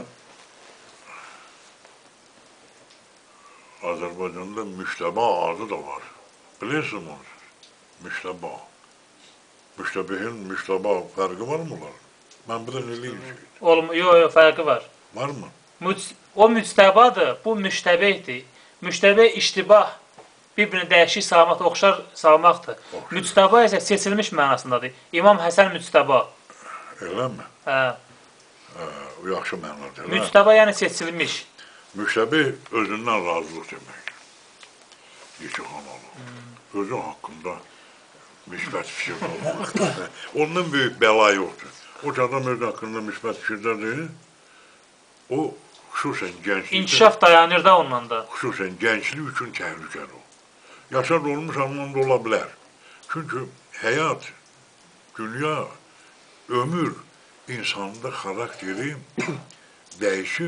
Azərbaycanda müştəba adı da var. Bilirsiniz onu? Müştəba. Müştəbihin müştəba fərqi var mı onlar? Mən bilən eləyim şey. Olm, yo, yo, fərqi var. Var mı? Müc- O müctəbadır, bu müştəbehdir. Müştəbeh iştibah, bir-birini dəyişik salamat oxşar salmaqdır. Oxşar. Müctəba isə seçilmiş mənasındadır. İmam Həsən müctəba. Eləmi? Hə. Hə, o yaxşı mənadır. Elə? Müctəba yəni seçilmiş. Müştəbih özündən razılıq demək. Yekə xanalı. Özü haqqında müsbət fikir olmaq. Ondan böyük bəla yoxdur. O ki adam öz haqqında müsbət fikirdədir, o xüsusən gənclikdə, İnkişaf dayanır da ondan da. xüsusən gənclik üçün təhlükəli o. Yaşar olmuş anlamda ola bilər. Çünki həyat, dünya, ömür insanda xarakteri dəyişib,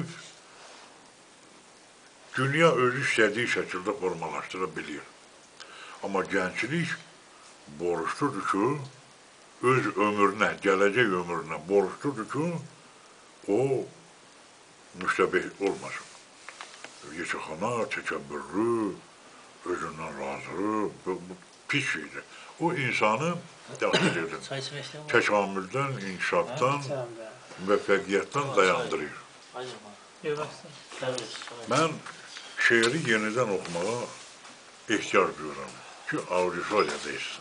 dünya özü istədiyi şəkildə formalaşdıra bilir. Amma gənclik borçludur ki, öz ömrünə, gələcək ömrünə borçludur ki, o müştəbih olmasın. Yekəxana, təkəbbürlü, özündən razı, bu, bu pis şeydir. O insanı, dəxil edin, Çay içmək istəyən var. təkamüldən, inkişafdan, müvəffəqiyyətdən dayandırır. Acıma. Görməksən. Pərviz. Mən şeiri yenidən oxumağa ehtiyac duyuram ki, auditoriya deyilsin.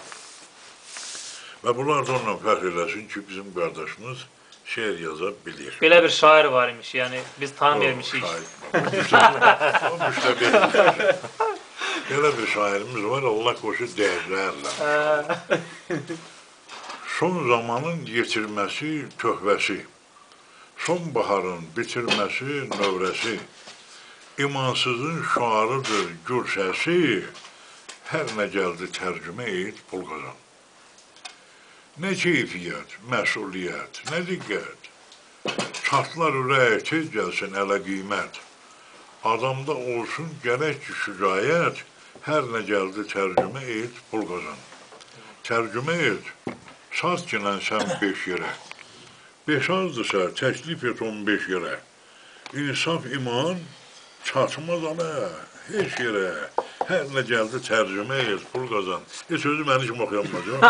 Və bunlar da onunla fərq eləsin ki, bizim qardaşımız şeir yaza bilir. Belə bir şair var imiş, yəni biz tanımırmışıq. O müştəbih. Belə bir şairimiz var, Allah qoşu dəyərlərlə. Son zamanın yetirməsi töhvəsi, sonbaharın bitirməsi növrəsi, imansızın şuarıdır gür səsi, hər nə gəldi tərcümə et, pul qazan. Nə keyfiyyət, məsuliyyət, nə diqqət, çatlar ürəyə tez gəlsin ələ qiymət, adamda olsun gərək ki şücayət, hər nə gəldi tərcümə et, pul qazan. Tərcümə et, sat ki sən beş yerə, beş azdırsa təklif et on beş yerə, insaf iman, çatmaz ana, heç yerə, hər nə gəldi tərcümə et, pul qazan. E, sözü məni kim oxuyanmayacaq?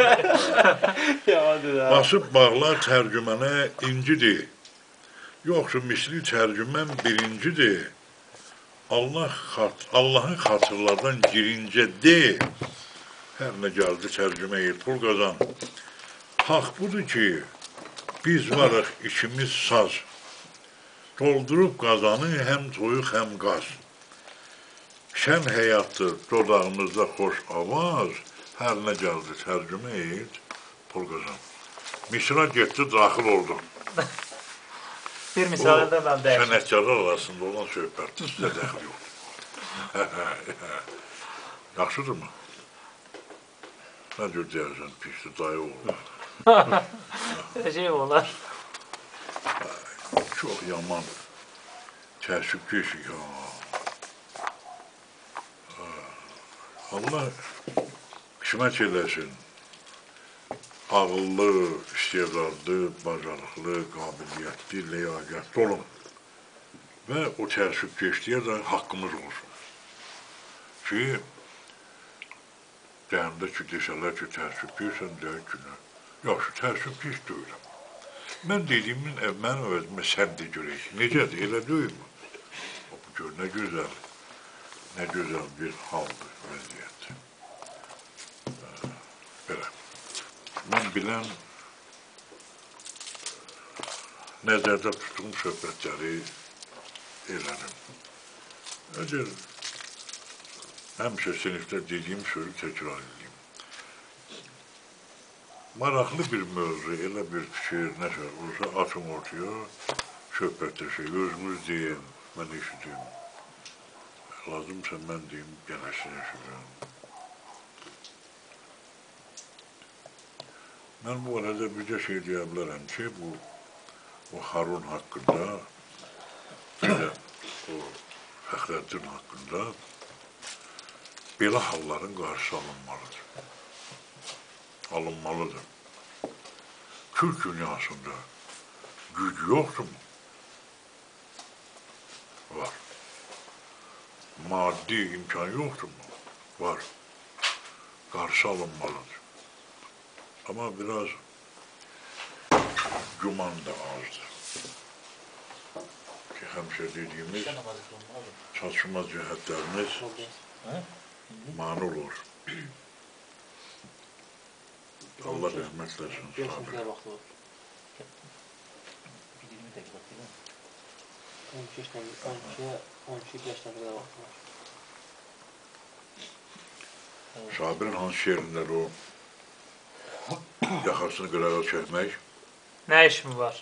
Basıb bağlar tərcümənə incidir, yoxsa misli tərcümən birincidir, Allah xat, Allah'ı xatırladan girince de, her ne geldi tərcümə et, pul qazan. Haq budur ki, biz varıq işimiz saz. Doldurup qazanı hem toyuq hem qaz. Şən həyatdır dodağımızda xoş avaz, hər nə gəldi tərcümə et, pul qazan. Misra getdi, daxil oldu. Bir misalında mən dəyişim. Sənətkarlar arasında olan söhbətdir, sizə dəxil yoxdur. Yaxşıdırmı? Nə cür deyərsən, pisdir, dayı oğlu. Şey olar. Çox yaman təəssübkeşik ya. Allah qismət eləsin. Ağıllı, istedadlı, bacarıqlı, qabiliyyətli, ləyaqətli olun. Və o təəssübkeşliyə də haqqımız olsun. Ki, deyəndə ki, desələr ki, təəssübkeşsən, deyək ki, yaxşı, təəssübkeş deyiləm. Mən dediyimin, mən özümə sən de görək. Necədir, elə deyilmi? Bu gör, nə gözəl, nə gözəl bir haldır, vəziyyət. Belə. Mən bilən, nəzərdə tutduğum söhbətləri elədim. Əgər həmişə sinifdə dediyim sözü təkrar edeyim. Maraqlı bir mövzu, elə bir fikir, nəsə olsa, açın ortaya, söhbətləşək, özünüz deyin, mən eşideyim. Lazımsa mən deyim, gələsini eşideyim. Mən bu arada bircə şey deyə bilərəm ki, bu o Harun haqqında, belə o Fəxrəddin haqqında belə halların qarşısı alınmalıdır. Alınmalıdır. Türk dünyasında güc yoxdur mu? Var. Maddi imkan yoxdur mu? Var. Qarşı alınmalıdır. Ama biraz güman da azdır. Ki həmişə dediyimiz çatışmaz cəhətlərimiz mani olur. Allah rəhmət eləsin. Sabirin hansı şeirində o yaxasını qırağa çəkmək? Nə işim var?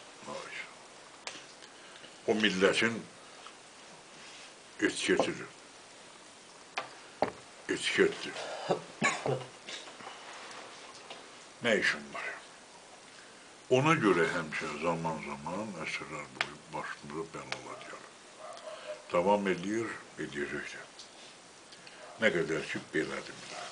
O millətin etiketidir. Etiketdir. Nə işim var? Ona görə həmişə zaman zaman əsrlər boyu başımıza bəlalar gəlir. Davam edir, edəcəkdir. Nə qədər ki, belədir.